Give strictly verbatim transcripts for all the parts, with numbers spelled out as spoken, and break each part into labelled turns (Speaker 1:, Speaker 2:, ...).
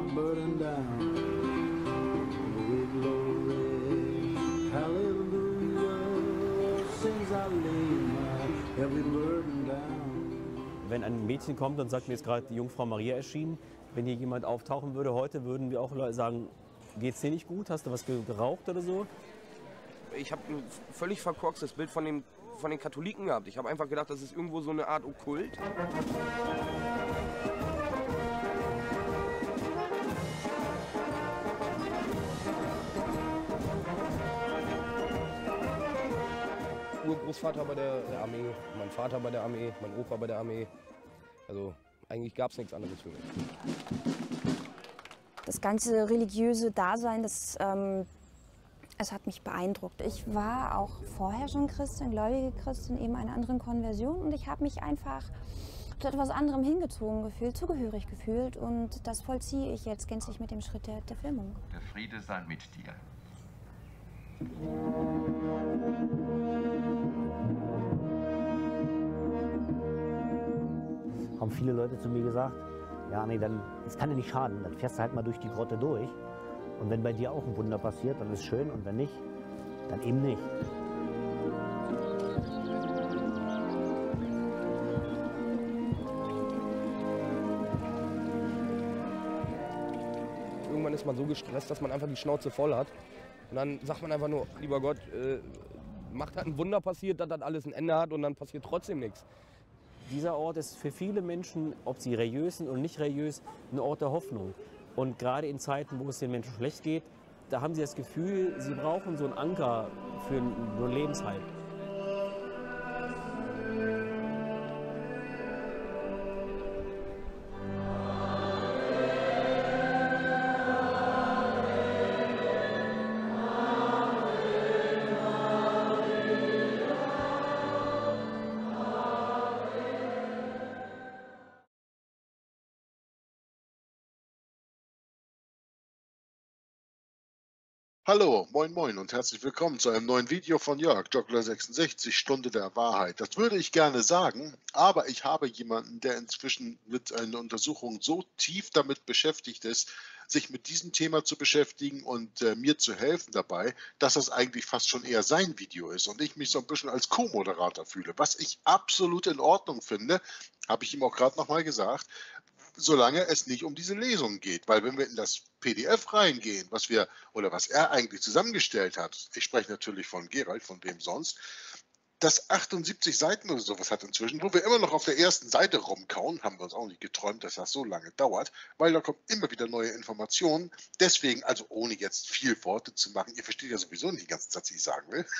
Speaker 1: burden down. Glory, glory, hallelujah, sings Alema, every burden down.
Speaker 2: Wenn ein Mädchen kommt und sagt, mir ist gerade die Jungfrau Maria erschienen, wenn hier jemand auftauchen würde heute, würden wir auch sagen, geht's dir nicht gut? Hast du was geraucht oder so?
Speaker 3: Ich habe ein völlig verkorkstes Bild von, dem, von den Katholiken gehabt. Ich habe einfach gedacht, das ist irgendwo so eine Art Okkult. Urgroßvater bei der, der Armee, mein Vater bei der Armee, mein Opa bei der Armee. Also eigentlich gab es nichts anderes für mich.
Speaker 4: Das ganze religiöse Dasein, das, ähm, es hat mich beeindruckt. Ich war auch vorher schon Christin, gläubige Christin, eben einer anderen Konversion. Und ich habe mich einfach zu etwas anderem hingezogen gefühlt, zugehörig gefühlt. Und das vollziehe ich jetzt gänzlich mit dem Schritt der, der Filmung.
Speaker 5: Der Friede sei mit dir.
Speaker 6: Haben viele Leute zu mir gesagt, ja nee, dann, das kann ja nicht schaden, dann fährst du halt mal durch die Grotte durch. Und wenn bei dir auch ein Wunder passiert, dann ist es schön, und wenn nicht, dann eben nicht.
Speaker 3: Irgendwann ist man so gestresst, dass man einfach die Schnauze voll hat. Und dann sagt man einfach nur, lieber Gott, äh, macht halt ein Wunder passiert, dass das alles ein Ende hat, und dann passiert trotzdem nichts.
Speaker 2: Dieser Ort ist für viele Menschen, ob sie religiös sind oder nicht religiös, ein Ort der Hoffnung. Und gerade in Zeiten, wo es den Menschen schlecht geht, da haben sie das Gefühl, sie brauchen so einen Anker für einen Lebenshalt.
Speaker 7: Hallo, moin moin und herzlich willkommen zu einem neuen Video von Jörg, Joggler sechsundsechzig, Stunde der Wahrheit. Das würde ich gerne sagen, aber ich habe jemanden, der inzwischen mit einer Untersuchung so tief damit beschäftigt ist, sich mit diesem Thema zu beschäftigen und äh, mir zu helfen dabei, dass das eigentlich fast schon eher sein Video ist und ich mich so ein bisschen als Co-Moderator fühle, was ich absolut in Ordnung finde, habe ich ihm auch gerade nochmal gesagt, solange es nicht um diese Lesung geht. Weil wenn wir in das P D F reingehen, was wir oder was er eigentlich zusammengestellt hat, ich spreche natürlich von Gerald, von wem sonst, das achtundsiebzig Seiten oder sowas hat inzwischen, wo wir immer noch auf der ersten Seite rumkauen, haben wir uns auch nicht geträumt, dass das so lange dauert, weil da kommen immer wieder neue Informationen. Deswegen, also ohne jetzt viel Worte zu machen, ihr versteht ja sowieso nicht die ganze Zeit, was ich sagen will.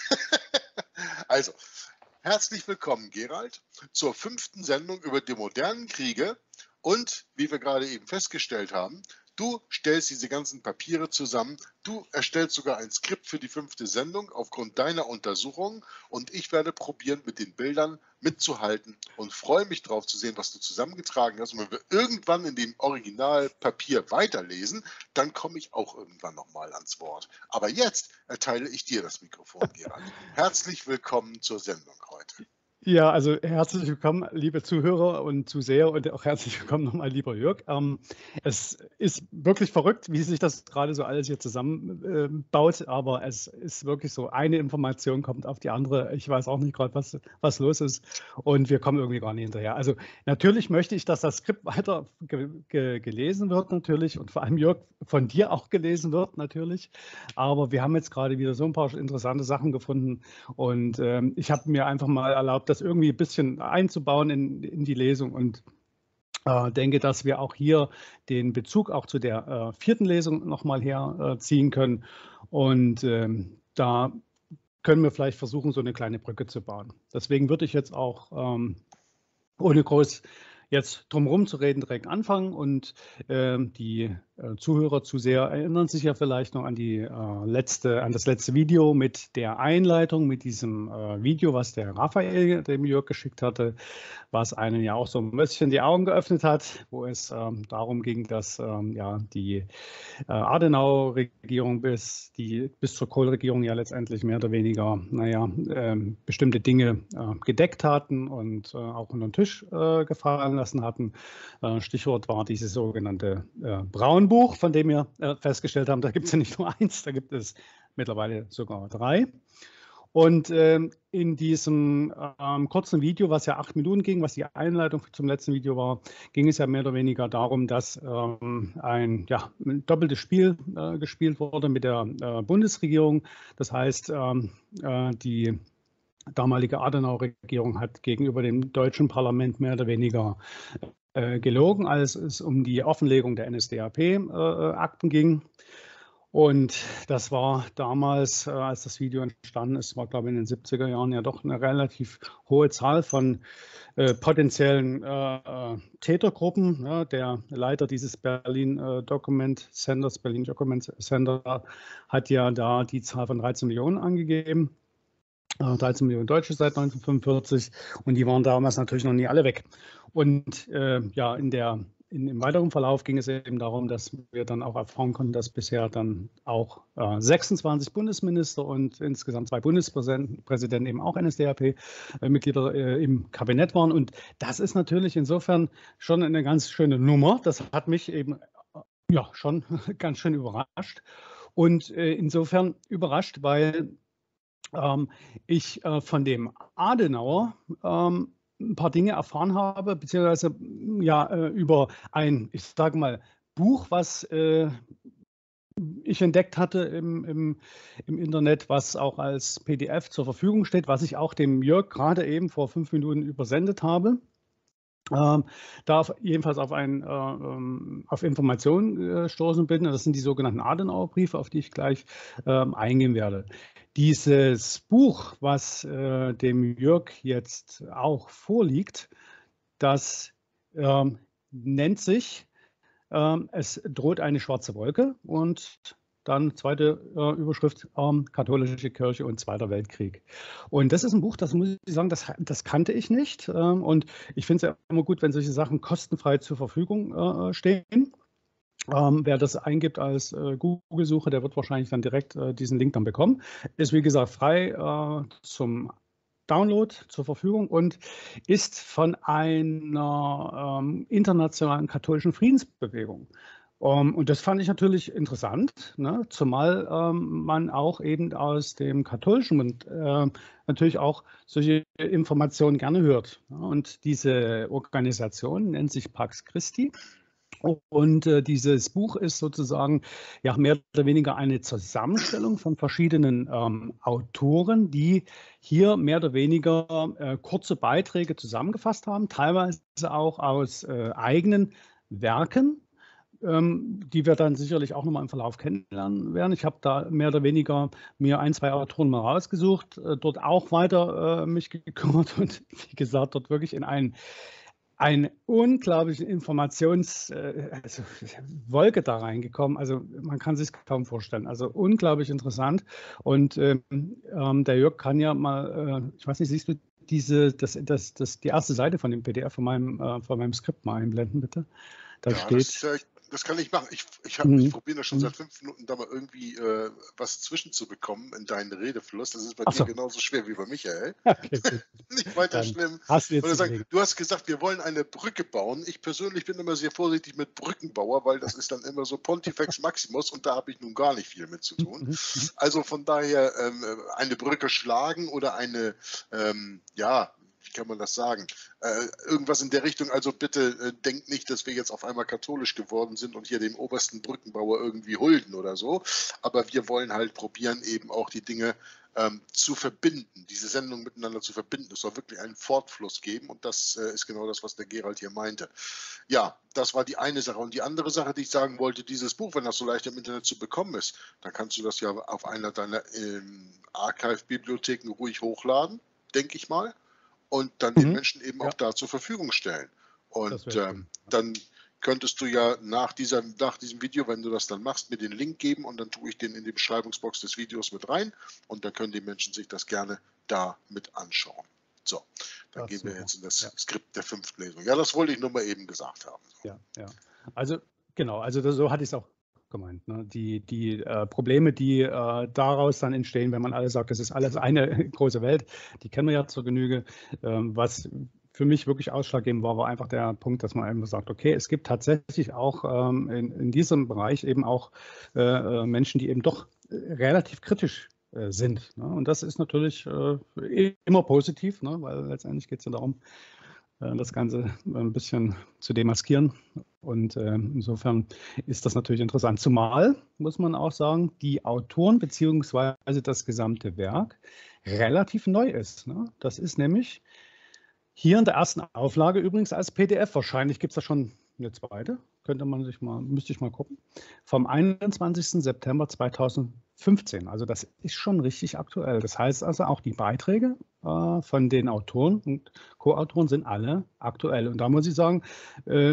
Speaker 7: Also, herzlich willkommen, Gerald, zur fünften Sendung über die modernen Kriege. Und, wie wir gerade eben festgestellt haben, du stellst diese ganzen Papiere zusammen, du erstellst sogar ein Skript für die fünfte Sendung aufgrund deiner Untersuchungen, und ich werde probieren, mit den Bildern mitzuhalten und freue mich darauf zu sehen, was du zusammengetragen hast. Und wenn wir irgendwann in dem Originalpapier weiterlesen, dann komme ich auch irgendwann nochmal ans Wort. Aber jetzt erteile ich dir das Mikrofon, Gerald. Herzlich willkommen zur Sendung heute.
Speaker 8: Ja, also herzlich willkommen, liebe Zuhörer und Zuseher, und auch herzlich willkommen nochmal, lieber Jörg. Ähm, es ist wirklich verrückt, wie sich das gerade so alles hier zusammenbaut, äh, aber es ist wirklich so, eine Information kommt auf die andere. Ich weiß auch nicht gerade, was, was los ist, und wir kommen irgendwie gar nicht hinterher. Also natürlich möchte ich, dass das Skript weiter ge ge gelesen wird natürlich, und vor allem, Jörg, von dir auch gelesen wird natürlich, aber wir haben jetzt gerade wieder so ein paar interessante Sachen gefunden, und ähm, ich habe mir einfach mal erlaubt, das irgendwie ein bisschen einzubauen in, in die Lesung, und äh, denke, dass wir auch hier den Bezug auch zu der äh, vierten Lesung nochmal herziehen äh, können. Und ähm, da können wir vielleicht versuchen, so eine kleine Brücke zu bauen. Deswegen würde ich jetzt auch ähm, ohne groß jetzt drumherum zu reden direkt anfangen, und äh, die äh, Zuhörer, Zuseher erinnern sich ja vielleicht noch an die äh, letzte, an das letzte Video mit der Einleitung, mit diesem äh, Video, was der Raphael dem Jörg geschickt hatte, was einen ja auch so ein bisschen die Augen geöffnet hat, wo es ähm, darum ging, dass ähm, ja die äh, Adenauer-Regierung bis die bis zur Kohl-Regierung ja letztendlich mehr oder weniger, naja, äh, bestimmte Dinge äh, gedeckt hatten und äh, auch unter den Tisch äh, gefallen lassen hatten. Äh, Stichwort war diese sogenannte äh, Braunbrustigkeit. Stammbuch, von dem wir äh, festgestellt haben, da gibt es ja nicht nur eins, da gibt es mittlerweile sogar drei. Und ähm, in diesem ähm, kurzen Video, was ja acht Minuten ging, was die Einleitung zum letzten Video war, ging es ja mehr oder weniger darum, dass ähm, ein, ja, ein doppeltes Spiel äh, gespielt wurde mit der äh, Bundesregierung. Das heißt, ähm, äh, die damalige Adenauer-Regierung hat gegenüber dem deutschen Parlament mehr oder weniger äh, gelogen, als es um die Offenlegung der N S D A P-Akten äh, ging. Und das war damals, äh, als das Video entstanden ist, war glaube ich in den siebziger Jahren ja doch eine relativ hohe Zahl von äh, potenziellen äh, äh, Tätergruppen. Ja, der Leiter dieses Berlin äh, Document Centers, Berlin Document Center, hat ja da die Zahl von dreizehn Millionen angegeben. Äh, dreizehn Millionen Deutsche seit neunzehnhundertfünfundvierzig, und die waren damals natürlich noch nie alle weg. Und äh, ja, in der In, Im weiteren Verlauf ging es eben darum, dass wir dann auch erfahren konnten, dass bisher dann auch äh, sechsundzwanzig Bundesminister und insgesamt zwei Bundespräsidenten eben auch N S D A P-Mitglieder äh, im Kabinett waren. Und das ist natürlich insofern schon eine ganz schöne Nummer. Das hat mich eben äh, ja schon ganz schön überrascht. Und äh, insofern überrascht, weil ähm, ich äh, von dem Adenauer ähm, ein paar Dinge erfahren habe, beziehungsweise ja über ein, ich sage mal, Buch, was äh, ich entdeckt hatte im, im, im Internet, was auch als P D F zur Verfügung steht, was ich auch dem Jörg gerade eben vor fünf Minuten übersendet habe. Ähm, da jedenfalls auf, ein, äh, auf Informationen äh, stoßen bin. Das sind die sogenannten Adenauer-Briefe, auf die ich gleich ähm, eingehen werde. Dieses Buch, was äh, dem Jörg jetzt auch vorliegt, das ähm, nennt sich ähm, Es droht eine schwarze Wolke, und dann zweite äh, Überschrift, ähm, Katholische Kirche und Zweiter Weltkrieg. Und das ist ein Buch, das muss ich sagen, das, das kannte ich nicht. Ähm, und ich finde es ja immer gut, wenn solche Sachen kostenfrei zur Verfügung äh, stehen. Ähm, wer das eingibt als äh, Google-Suche, der wird wahrscheinlich dann direkt äh, diesen Link dann bekommen. Ist wie gesagt frei äh, zum Download zur Verfügung und ist von einer ähm, internationalen katholischen Friedensbewegung. Um, und das fand ich natürlich interessant, ne? Zumal ähm, man auch eben aus dem Katholischen und äh, natürlich auch solche Informationen gerne hört. Ne? Und diese Organisation nennt sich Pax Christi. Und äh, dieses Buch ist sozusagen ja mehr oder weniger eine Zusammenstellung von verschiedenen ähm, Autoren, die hier mehr oder weniger äh, kurze Beiträge zusammengefasst haben, teilweise auch aus äh, eigenen Werken, ähm, die wir dann sicherlich auch nochmal im Verlauf kennenlernen werden. Ich habe da mehr oder weniger mir ein, zwei Autoren mal rausgesucht, äh, dort auch weiter äh, mich gekümmert und wie gesagt, dort wirklich in einen eine unglaubliche Informationswolke äh, also, da reingekommen. Also man kann sich kaum vorstellen. Also unglaublich interessant. Und ähm, ähm, der Jörg kann ja mal, äh, ich weiß nicht, siehst du diese, das, das, das, die erste Seite von dem P D F von meinem, äh, von meinem Skript mal einblenden, bitte? Da
Speaker 7: ja,
Speaker 8: steht.
Speaker 7: Das, äh, das kann ich machen. Ich, ich, hab-
Speaker 8: Mhm.
Speaker 7: ich probiere das schon
Speaker 8: Mhm.
Speaker 7: seit fünf Minuten, da mal irgendwie äh, was zwischenzubekommen in deinen Redefluss. Das ist bei
Speaker 8: Ach
Speaker 7: dir
Speaker 8: so.
Speaker 7: genauso schwer wie bei Michael.
Speaker 8: Okay, gut.
Speaker 7: Nicht weiter
Speaker 8: Dann
Speaker 7: schlimm.
Speaker 8: hast du jetzt
Speaker 7: Oder
Speaker 8: die
Speaker 7: sagen,
Speaker 8: Gelegenheit.
Speaker 7: du hast gesagt, wir wollen eine Brücke bauen. Ich persönlich bin immer sehr vorsichtig mit Brückenbauer, weil das ist dann immer so Pontifex Maximus und da habe ich nun gar nicht viel mit zu tun.
Speaker 8: Mhm.
Speaker 7: Also von daher ähm, eine Brücke schlagen oder eine, ähm, ja, wie kann man das sagen? Äh, irgendwas in der Richtung. Also bitte äh, denkt nicht, dass wir jetzt auf einmal katholisch geworden sind und hier dem obersten Brückenbauer irgendwie hulden oder so. Aber wir wollen halt probieren, eben auch die Dinge ähm, zu verbinden, diese Sendung miteinander zu verbinden. Es soll wirklich einen Fortfluss geben und das äh, ist genau das, was der Gerald hier meinte. Ja, das war die eine Sache. Und die andere Sache, die ich sagen wollte, dieses Buch, wenn das so leicht im Internet zu bekommen ist, dann kannst du das ja auf einer deiner ähm, Archive-Bibliotheken ruhig hochladen, denke ich mal, und dann den
Speaker 8: Mhm.
Speaker 7: Menschen eben
Speaker 8: Ja.
Speaker 7: auch da zur Verfügung stellen. Und
Speaker 8: Das wäre
Speaker 7: ähm,
Speaker 8: schön.
Speaker 7: dann könntest du ja nach, dieser, nach diesem Video, wenn du das dann machst, mir den Link geben und dann tue ich den in die Beschreibungsbox des Videos mit rein und dann können die Menschen sich das gerne da mit anschauen. So, dann
Speaker 8: Das
Speaker 7: gehen
Speaker 8: ist
Speaker 7: wir
Speaker 8: super.
Speaker 7: jetzt in das
Speaker 8: Ja.
Speaker 7: Skript der fünften Lesung. Ja, das wollte ich nur mal eben gesagt haben.
Speaker 8: Ja, ja. Also genau, also das, so hatte ich es auch gemeint. Ne? Die, die äh, Probleme, die äh, daraus dann entstehen, wenn man alles sagt, das ist alles eine große Welt, die kennen wir ja zur Genüge. Ähm, was für mich wirklich ausschlaggebend war, war einfach der Punkt, dass man einfach sagt, okay, es gibt tatsächlich auch ähm, in, in diesem Bereich eben auch äh, Menschen, die eben doch relativ kritisch äh, sind. Ne? Und das ist natürlich äh, immer positiv, ne? Weil letztendlich geht es ja darum, äh, das Ganze ein bisschen zu demaskieren. Und äh, insofern ist das natürlich interessant. Zumal, muss man auch sagen, die Autoren bzw. das gesamte Werk relativ neu ist. Ne? Das ist nämlich hier in der ersten Auflage übrigens als P D F. Wahrscheinlich gibt es da schon eine zweite. Könnte man sich mal, müsste ich mal gucken. Vom einundzwanzigsten September zweitausendfünfzehn. Also das ist schon richtig aktuell. Das heißt also auch die Beiträge äh, von den Autoren und Co-Autoren sind alle aktuell. Und da muss ich sagen, äh,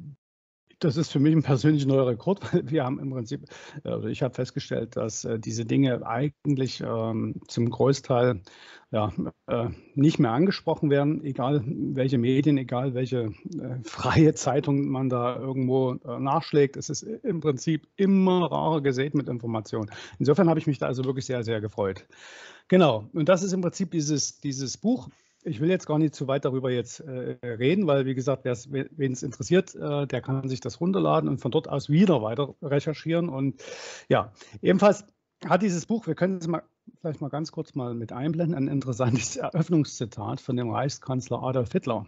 Speaker 8: das ist für mich ein persönlich neuer Rekord, weil wir haben im Prinzip, also ich habe festgestellt, dass äh, diese Dinge eigentlich ähm, zum Großteil ja, äh, nicht mehr angesprochen werden, egal welche Medien, egal welche äh, freie Zeitung man da irgendwo äh, nachschlägt. Es ist im Prinzip immer rarer gesät mit Informationen. Insofern habe ich mich da also wirklich sehr, sehr gefreut. Genau, und das ist im Prinzip dieses, dieses Buch. Ich will jetzt gar nicht zu weit darüber jetzt äh, reden, weil, wie gesagt, wen es interessiert, äh, der kann sich das runterladen und von dort aus wieder weiter recherchieren. Und ja, ebenfalls hat dieses Buch, wir können es mal vielleicht mal ganz kurz mal mit einblenden, ein interessantes Eröffnungszitat von dem Reichskanzler Adolf Hitler.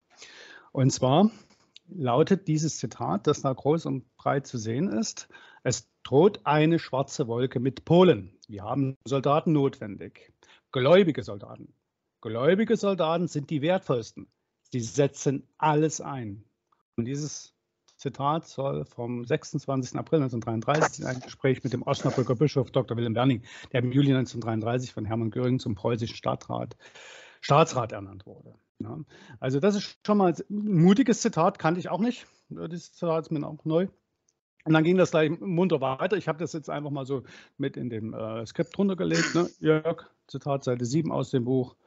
Speaker 8: Und zwar lautet dieses Zitat, das da groß und breit zu sehen ist: Es droht eine schwarze Wolke mit Polen. Wir haben Soldaten notwendig, gläubige Soldaten. Gläubige Soldaten sind die wertvollsten. Sie setzen alles ein. Und dieses Zitat soll vom sechsundzwanzigsten April neunzehnhundertdreiunddreißig in einem Gespräch mit dem Osnabrücker Bischof Doktor Wilhelm Werning, der im Juli neunzehnhundertdreiunddreißig von Hermann Göring zum preußischen Stadtrat, Staatsrat ernannt wurde. Ja, also das ist schon mal ein mutiges Zitat, kannte ich auch nicht. Dieses Zitat ist mir auch neu. Und dann ging das gleich munter weiter. Ich habe das jetzt einfach mal so mit in dem äh, Skript runtergelegt. Ne? Jörg, Zitat Seite sieben aus dem Buch.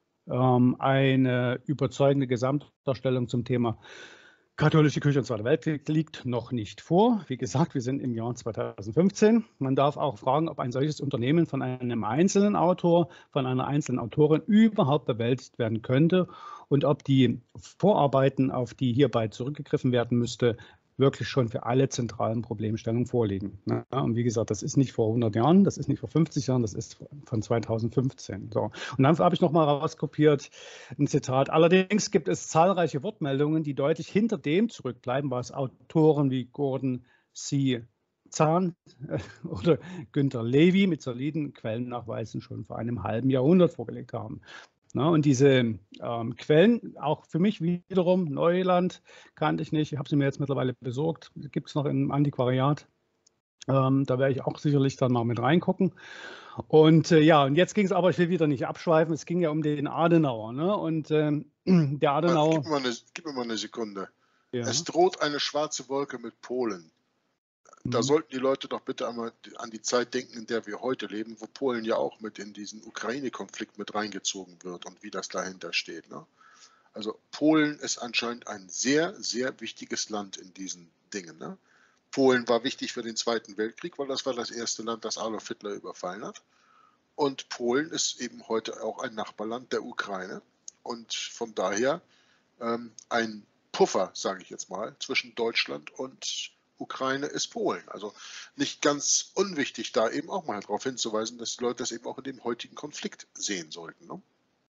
Speaker 8: Eine überzeugende Gesamtdarstellung zum Thema katholische Kirche und Zweiter Weltkrieg liegt noch nicht vor. Wie gesagt, wir sind im Jahr zweitausendfünfzehn. Man darf auch fragen, ob ein solches Unternehmen von einem einzelnen Autor, von einer einzelnen Autorin überhaupt bewältigt werden könnte und ob die Vorarbeiten, auf die hierbei zurückgegriffen werden müsste, wirklich schon für alle zentralen Problemstellungen vorliegen. Ja, und wie gesagt, das ist nicht vor hundert Jahren, das ist nicht vor fünfzig Jahren, das ist von zweitausendfünfzehn. So. Und dann habe ich noch mal rauskopiert ein Zitat. Allerdings gibt es zahlreiche Wortmeldungen, die deutlich hinter dem zurückbleiben, was Autoren wie Gordon C. Zahn äh, oder Günter Levy mit soliden Quellennachweisen schon vor einem halben Jahrhundert vorgelegt haben. Na, und diese ähm, Quellen, auch für mich wiederum Neuland, kannte ich nicht. Ich habe sie mir jetzt mittlerweile besorgt. Gibt es noch im Antiquariat. Ähm, da werde ich auch sicherlich dann mal mit reingucken. Und äh, ja, und jetzt ging es aber, ich will wieder nicht abschweifen, es ging ja um den Adenauer. Ne? Und ähm, der Adenauer...
Speaker 7: Gib mir, eine, gib mir mal eine Sekunde.
Speaker 8: Ja.
Speaker 7: Es droht eine schwarze Wolke mit Polen. Da sollten die Leute doch bitte einmal an die Zeit denken, in der wir heute leben, wo Polen ja auch mit in diesen Ukraine-Konflikt mit reingezogen wird und wie das dahinter steht. Ne? Also Polen ist anscheinend ein sehr, sehr wichtiges Land in diesen Dingen. Ne? Polen war wichtig für den Zweiten Weltkrieg, weil das war das erste Land, das Adolf Hitler überfallen hat. Und Polen ist eben heute auch ein Nachbarland der Ukraine und von daher ähm, ein Puffer, sage ich jetzt mal, zwischen Deutschland und Ukraine ist Polen. Also nicht ganz unwichtig, da eben auch mal darauf hinzuweisen, dass die Leute das eben auch in dem heutigen Konflikt sehen sollten. Ne?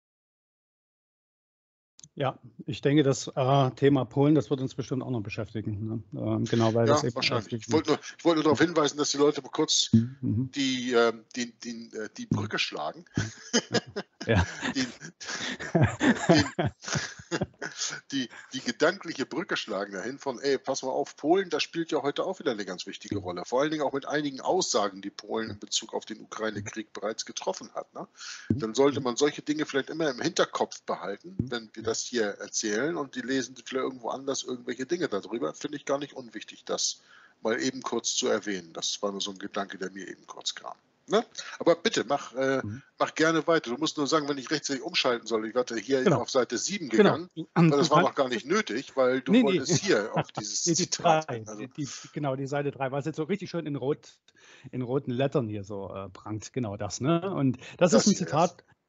Speaker 8: Ja, ich denke, das äh, Thema Polen, das wird uns bestimmt auch noch beschäftigen. Ne? Ähm, genau, weil
Speaker 7: ja,
Speaker 8: das eben
Speaker 7: wahrscheinlich. Ich wollte, nur, ich wollte nur darauf hinweisen, dass die Leute kurz
Speaker 8: mhm.
Speaker 7: die, äh, die, die, äh, die Brücke schlagen.
Speaker 8: Ja.
Speaker 7: die, die, die, die gedankliche Brücke schlagen dahin von, ey, pass mal auf, Polen, das spielt ja heute auch wieder eine ganz wichtige Rolle. Vor allen Dingen auch mit einigen Aussagen, die Polen in Bezug auf den Ukraine-Krieg bereits getroffen hat. Ne? Dann sollte man solche Dinge vielleicht immer im Hinterkopf behalten, wenn wir das hier erzählen und die lesen vielleicht irgendwo anders irgendwelche Dinge darüber. Finde ich gar nicht unwichtig, das mal eben kurz zu erwähnen. Das war nur so ein Gedanke, der mir eben kurz kam. Ne? Aber bitte, mach, äh, mhm. mach gerne weiter. Du musst nur sagen, wenn ich rechtzeitig umschalten soll. Ich hatte hier genau. auf Seite sieben gegangen, genau. weil das war noch gar nicht nötig, weil du nee, wolltest nee. hier auf dieses die, die Zitat.
Speaker 8: Drei, also. die, die, genau, die Seite drei, was jetzt so richtig schön in, rot, in roten Lettern hier so äh, prangt. Genau das. Ne? Und das, das ist ein Zitat,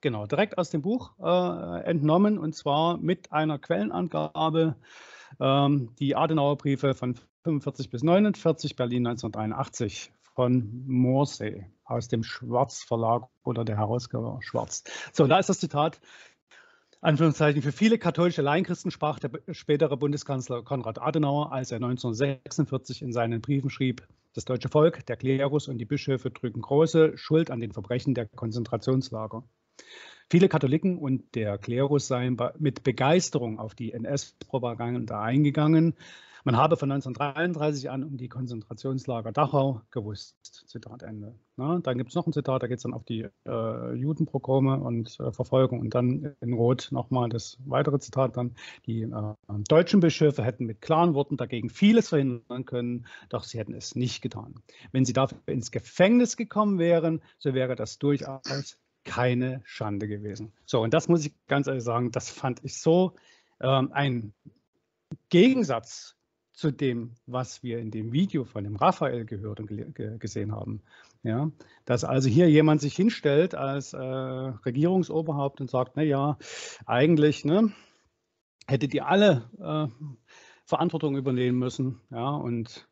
Speaker 8: genau, direkt aus dem Buch äh, entnommen, und zwar mit einer Quellenangabe, ähm, die Adenauerbriefe von fünfundvierzig bis neunundvierzig, Berlin neunzehnhunderteinundachtzig, von Morsey aus dem Schwarz Verlag oder der Herausgeber Schwarz. So, da ist das Zitat. Anführungszeichen, für viele katholische Laienchristen sprach der spätere Bundeskanzler Konrad Adenauer, als er neunzehnhundertsechsundvierzig in seinen Briefen schrieb: Das deutsche Volk, der Klerus und die Bischöfe trügen große Schuld an den Verbrechen der Konzentrationslager. Viele Katholiken und der Klerus seien mit Begeisterung auf die N S-Propaganda eingegangen. Man habe von neunzehnhundertdreiunddreißig an um die Konzentrationslager Dachau gewusst. Zitat Ende. Na, dann gibt es noch ein Zitat, da geht es dann auf die äh, Judenpogrome und äh, Verfolgung. Und dann in Rot nochmal das weitere Zitat dann. Die äh, deutschen Bischöfe hätten mit klaren Worten dagegen vieles verhindern können, doch sie hätten es nicht getan. Wenn sie dafür ins Gefängnis gekommen wären, so wäre das durchaus keine Schande gewesen. So, und das muss ich ganz ehrlich sagen, das fand ich so ähm, ein Gegensatz zu dem, was wir in dem Video von dem Raphael gehört und ge gesehen haben. Ja, dass also hier jemand sich hinstellt als äh, Regierungsoberhaupt und sagt, naja, eigentlich ne, hättet ihr alle äh, Verantwortung übernehmen müssen. Ja, und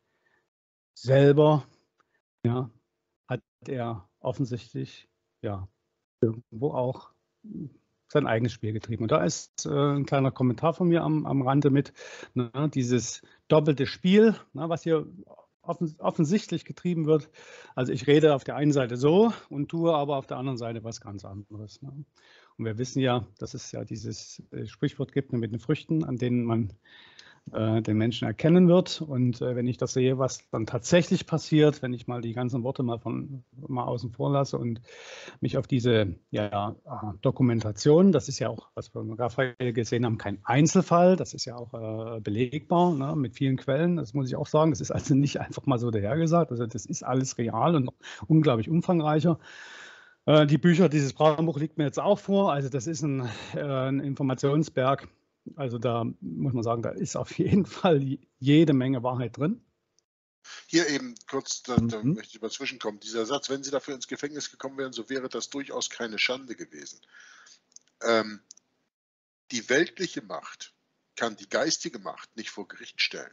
Speaker 8: selber ja, hat er offensichtlich ja, irgendwo auch sein eigenes Spiel getrieben. Und da ist äh, ein kleiner Kommentar von mir am, am Rande mit, ne, dieses doppelte Spiel, ne, was hier offen, offensichtlich getrieben wird. Also ich rede auf der einen Seite so und tue aber auf der anderen Seite was ganz anderes. Ne. Und wir wissen ja, dass es ja dieses äh, Sprichwort gibt, ne, mit den Früchten, an denen man äh, den Menschen erkennen wird. Und äh, wenn ich das sehe, was dann tatsächlich passiert, wenn ich mal die ganzen Worte mal von mal außen vor lasse und mich auf diese ja, Dokumentation, das ist ja auch, was wir mit Raphael gesehen haben, kein Einzelfall, das ist ja auch äh, belegbar, ne, mit vielen Quellen, das muss ich auch sagen, das ist also nicht einfach mal so dahergesagt, also das ist alles real und unglaublich umfangreicher. Äh, die Bücher, dieses Brandbuch liegt mir jetzt auch vor, also das ist ein, äh, ein Informationsberg. Also da muss man sagen, da ist auf jeden Fall jede Menge Wahrheit drin.
Speaker 7: Hier eben kurz, da, da
Speaker 8: Mhm.
Speaker 7: möchte ich mal zwischenkommen. Dieser Satz, wenn Sie dafür ins Gefängnis gekommen wären, so wäre das durchaus keine Schande gewesen. Ähm, die weltliche Macht kann die geistige Macht nicht vor Gericht stellen.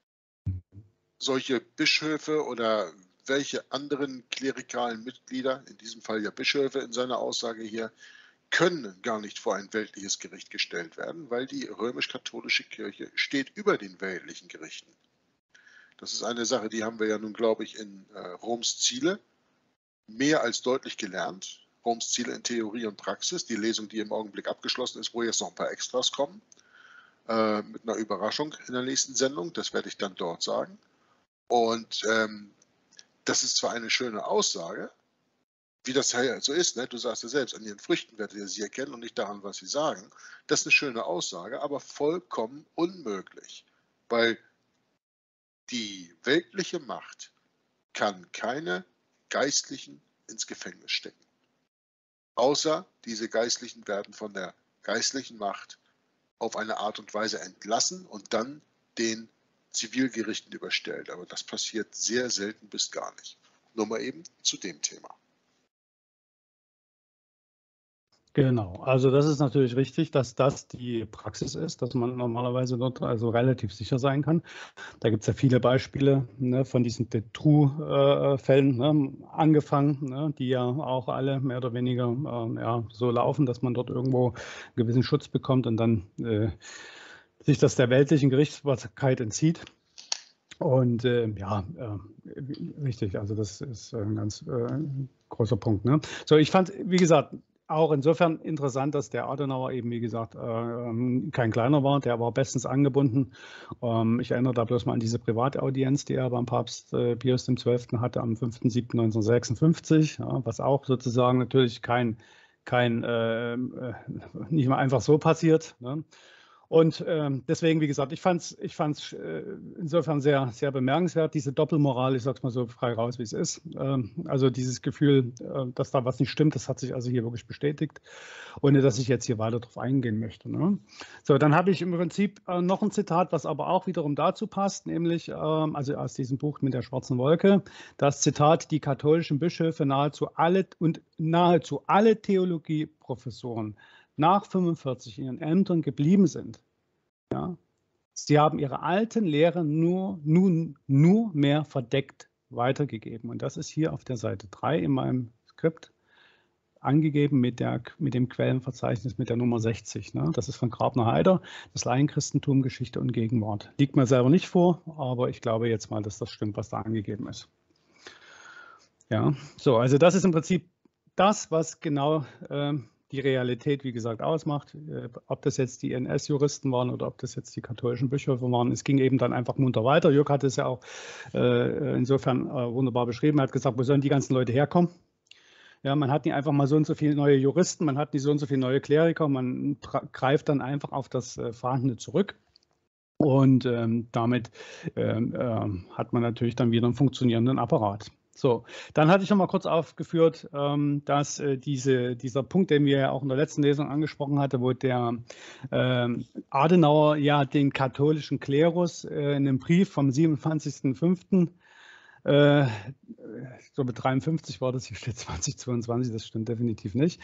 Speaker 7: Solche Bischöfe oder welche anderen klerikalen Mitglieder, in diesem Fall ja Bischöfe in seiner Aussage hier, können gar nicht vor ein weltliches Gericht gestellt werden, weil die römisch-katholische Kirche steht über den weltlichen Gerichten. Das ist eine Sache, die haben wir ja nun, glaube ich, in äh, Roms Ziele mehr als deutlich gelernt. Roms Ziele in Theorie und Praxis, die Lesung, die im Augenblick abgeschlossen ist, wo jetzt noch ein paar Extras kommen, äh, mit einer Überraschung in der nächsten Sendung, das werde ich dann dort sagen. Und ähm, das ist zwar eine schöne Aussage, wie das ja so ist, ne? Du sagst ja selbst, an ihren Früchten werdet ihr sie erkennen und nicht daran, was sie sagen. Das ist eine schöne Aussage, aber vollkommen unmöglich, weil die weltliche Macht kann keine Geistlichen ins Gefängnis stecken. Außer diese Geistlichen werden von der geistlichen Macht auf eine Art und Weise entlassen und dann den Zivilgerichten überstellt. Aber das passiert sehr selten bis gar nicht. Nur mal eben zu dem Thema.
Speaker 8: Genau, also das ist natürlich richtig, dass das die Praxis ist, dass man normalerweise dort also relativ sicher sein kann. Da gibt es ja viele Beispiele, ne, von diesen True-Fällen ne, angefangen, ne, die ja auch alle mehr oder weniger äh, ja, so laufen, dass man dort irgendwo einen gewissen Schutz bekommt und dann äh, sich das der weltlichen Gerichtsbarkeit entzieht. Und äh, ja, äh, richtig, also das ist ein ganz äh, großer Punkt. Ne? So, ich fand, wie gesagt, auch insofern interessant, dass der Adenauer eben, wie gesagt, äh, kein kleiner war. Der war bestens angebunden. Ähm, ich erinnere da bloß mal an diese Privataudienz, die er beim Papst äh, Pius der Zwölfte hatte am fünften siebten neunzehnhundertsechsundfünfzig, ja, was auch sozusagen natürlich kein, kein äh, nicht mal einfach so passiert. Ne? Und ähm, deswegen, wie gesagt, ich fand es ich fand's, äh, insofern sehr, sehr bemerkenswert, diese Doppelmoral, ich sage es mal so frei raus, wie es ist. Ähm, also dieses Gefühl, äh, dass da was nicht stimmt, das hat sich also hier wirklich bestätigt, ohne dass ich jetzt hier weiter drauf eingehen möchte. Ne? So, dann habe ich im Prinzip äh, noch ein Zitat, was aber auch wiederum dazu passt, nämlich ähm, also aus diesem Buch mit der schwarzen Wolke, das Zitat: Die katholischen Bischöfe, nahezu alle und nahezu alle Theologieprofessoren nach fünfundvierzig in ihren Ämtern geblieben sind. Ja, sie haben ihre alten Lehren nur, nun, nur mehr verdeckt weitergegeben. Und das ist hier auf der Seite drei in meinem Skript angegeben mit, der, mit dem Quellenverzeichnis mit der Nummer sechzig. Ne? Das ist von Grabner-Heider, das Laienchristentum, Geschichte und Gegenwart. Liegt mir selber nicht vor, aber ich glaube jetzt mal, dass das stimmt, was da angegeben ist. Ja, so, also das ist im Prinzip das, was genau äh, die Realität, wie gesagt, ausmacht. Äh, ob das jetzt die N S-Juristen waren oder ob das jetzt die katholischen Bischöfe waren. Es ging eben dann einfach munter weiter. Jörg hat es ja auch äh, insofern äh, wunderbar beschrieben. Er hat gesagt, wo sollen die ganzen Leute herkommen? Ja, man hat nicht einfach mal so und so viele neue Juristen, man hat nicht so und so viele neue Kleriker, man greift dann einfach auf das äh, Vorhandene zurück. Und ähm, damit ähm, äh, hat man natürlich dann wieder einen funktionierenden Apparat. So, dann hatte ich noch mal kurz aufgeführt, ähm, dass äh, diese, dieser Punkt, den wir ja auch in der letzten Lesung angesprochen hatten, wo der ähm, Adenauer ja den katholischen Klerus äh, in einem Brief vom siebenundzwanzigsten fünften Äh, ich glaube dreiundfünfzig war das, hier steht zweitausendzweiundzwanzig, das stimmt definitiv nicht.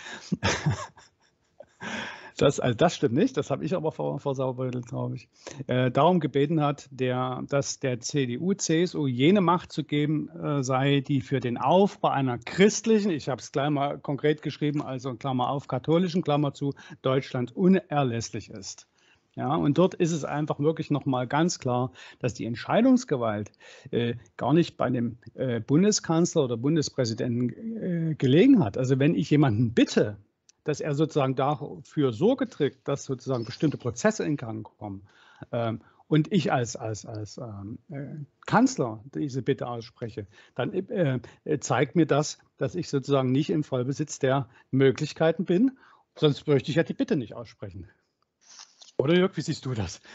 Speaker 8: Das, also das stimmt nicht, das habe ich aber vor, vor Saubeutl, glaube ich, äh, darum gebeten hat, der, dass der C D U, C S U jene Macht zu geben äh, sei, die für den Aufbau einer christlichen, ich habe es gleich mal konkret geschrieben, also Klammer auf, katholischen, Klammer zu, Deutschland unerlässlich ist. Ja, und dort ist es einfach wirklich nochmal ganz klar, dass die Entscheidungsgewalt äh, gar nicht bei dem äh, Bundeskanzler oder Bundespräsidenten äh, gelegen hat. Also wenn ich jemanden bitte, dass er sozusagen dafür Sorge trägt, dass sozusagen bestimmte Prozesse in Gang kommen ähm, und ich als, als, als ähm, äh, Kanzler diese Bitte ausspreche, dann äh, äh, zeigt mir das, dass ich sozusagen nicht im Vollbesitz der Möglichkeiten bin, sonst möchte ich ja die Bitte nicht aussprechen. Oder Jörg, wie siehst du das?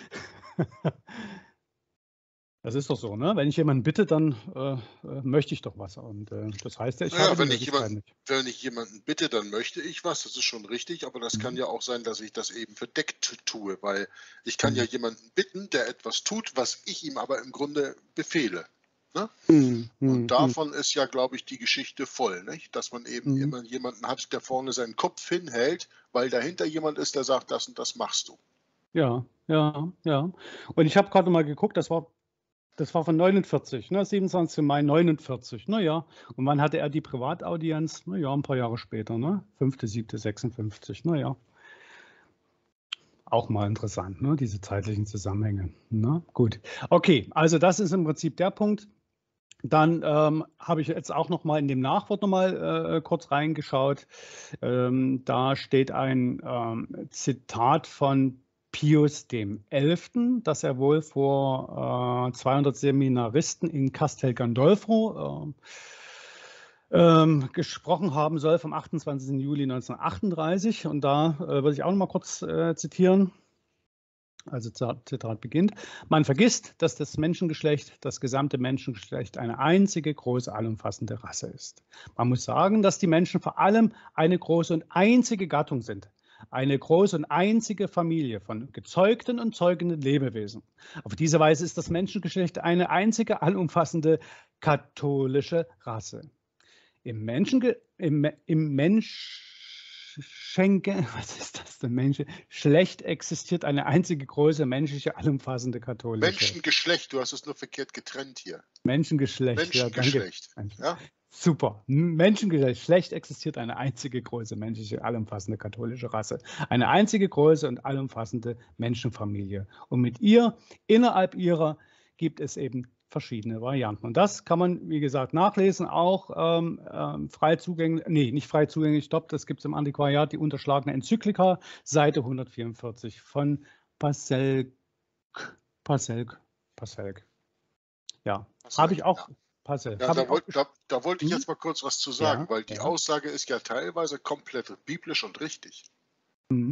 Speaker 8: Das ist doch so, ne? Wenn ich jemanden bitte, dann äh, äh, möchte ich doch was. Und äh, das heißt ja, ich
Speaker 7: Naja,
Speaker 8: habe
Speaker 7: wenn
Speaker 8: die
Speaker 7: ich,
Speaker 8: Möglichkeit
Speaker 7: jemanden,
Speaker 8: nicht.
Speaker 7: wenn ich jemanden bitte, dann möchte ich was, das ist schon richtig, aber das kann
Speaker 8: Mhm.
Speaker 7: ja auch sein, dass ich das eben verdeckt tue, weil ich kann ja
Speaker 8: Mhm.
Speaker 7: jemanden bitten, der etwas tut, was ich ihm aber im Grunde befehle. Ne?
Speaker 8: Mhm.
Speaker 7: Und
Speaker 8: Mhm.
Speaker 7: davon ist ja, glaube ich, die Geschichte voll, nicht? Dass man eben
Speaker 8: Mhm.
Speaker 7: immer jemanden hat, der vorne seinen Kopf hinhält, weil dahinter jemand ist, der sagt, das und das machst du.
Speaker 8: Ja, ja, ja. Und ich habe gerade mal geguckt, das war, das war von neunundvierzig, ne? siebenundzwanzigsten Mai neunundvierzig. Naja, und wann hatte er die Privataudienz? Naja, ein paar Jahre später, ne? fünfter siebter sechsundfünfzig. Naja, auch mal interessant, ne? Diese zeitlichen Zusammenhänge. Ne? Gut, okay, also das ist im Prinzip der Punkt. Dann ähm, habe ich jetzt auch noch mal in dem Nachwort noch mal äh, kurz reingeschaut. Ähm, da steht ein ähm, Zitat von Pius dem Elften, das er wohl vor äh, zweihundert Seminaristen in Castel Gandolfo äh, ähm, gesprochen haben soll, vom achtundzwanzigsten Juli neunzehnhundertachtunddreißig. Und da äh, würde ich auch noch mal kurz äh, zitieren. Also Zitat beginnt: Man vergisst, dass das Menschengeschlecht, das gesamte Menschengeschlecht, eine einzige große, allumfassende Rasse ist. Man muss sagen, dass die Menschen vor allem eine große und einzige Gattung sind. Eine große und einzige Familie von gezeugten und zeugenden Lebewesen. Auf diese Weise ist das Menschengeschlecht eine einzige, allumfassende katholische Rasse. Im Menschen, im, im Mensch Schenke, was ist das denn, Mensch? Schlecht existiert eine einzige große menschliche, allumfassende katholische.
Speaker 7: Menschengeschlecht, du hast es nur verkehrt getrennt hier.
Speaker 8: Menschengeschlecht,
Speaker 7: Menschengeschlecht.
Speaker 8: Ja, danke.
Speaker 7: Ja?
Speaker 8: Super. Menschengeschlecht. Schlecht existiert eine einzige große menschliche, allumfassende katholische Rasse. Eine einzige große und allumfassende Menschenfamilie. Und mit ihr, innerhalb ihrer, gibt es eben verschiedene Varianten. Und das kann man, wie gesagt, nachlesen, auch ähm, ähm, frei zugänglich, nee, nicht frei zugänglich, stopp, das gibt es im Antiquariat, die unterschlagene Enzyklika, Seite hundertvierundvierzig von Passelk, Passelk, Passelk. Ja, habe ich auch,
Speaker 7: Ja.
Speaker 8: Passelk.
Speaker 7: Ja,
Speaker 8: Hab
Speaker 7: da,
Speaker 8: ich auch
Speaker 7: wollt, da, da wollte ich
Speaker 8: hm?
Speaker 7: jetzt mal kurz was zu sagen,
Speaker 8: Ja,
Speaker 7: weil die
Speaker 8: ja.
Speaker 7: Aussage ist ja teilweise komplett biblisch und richtig.
Speaker 8: Mhm.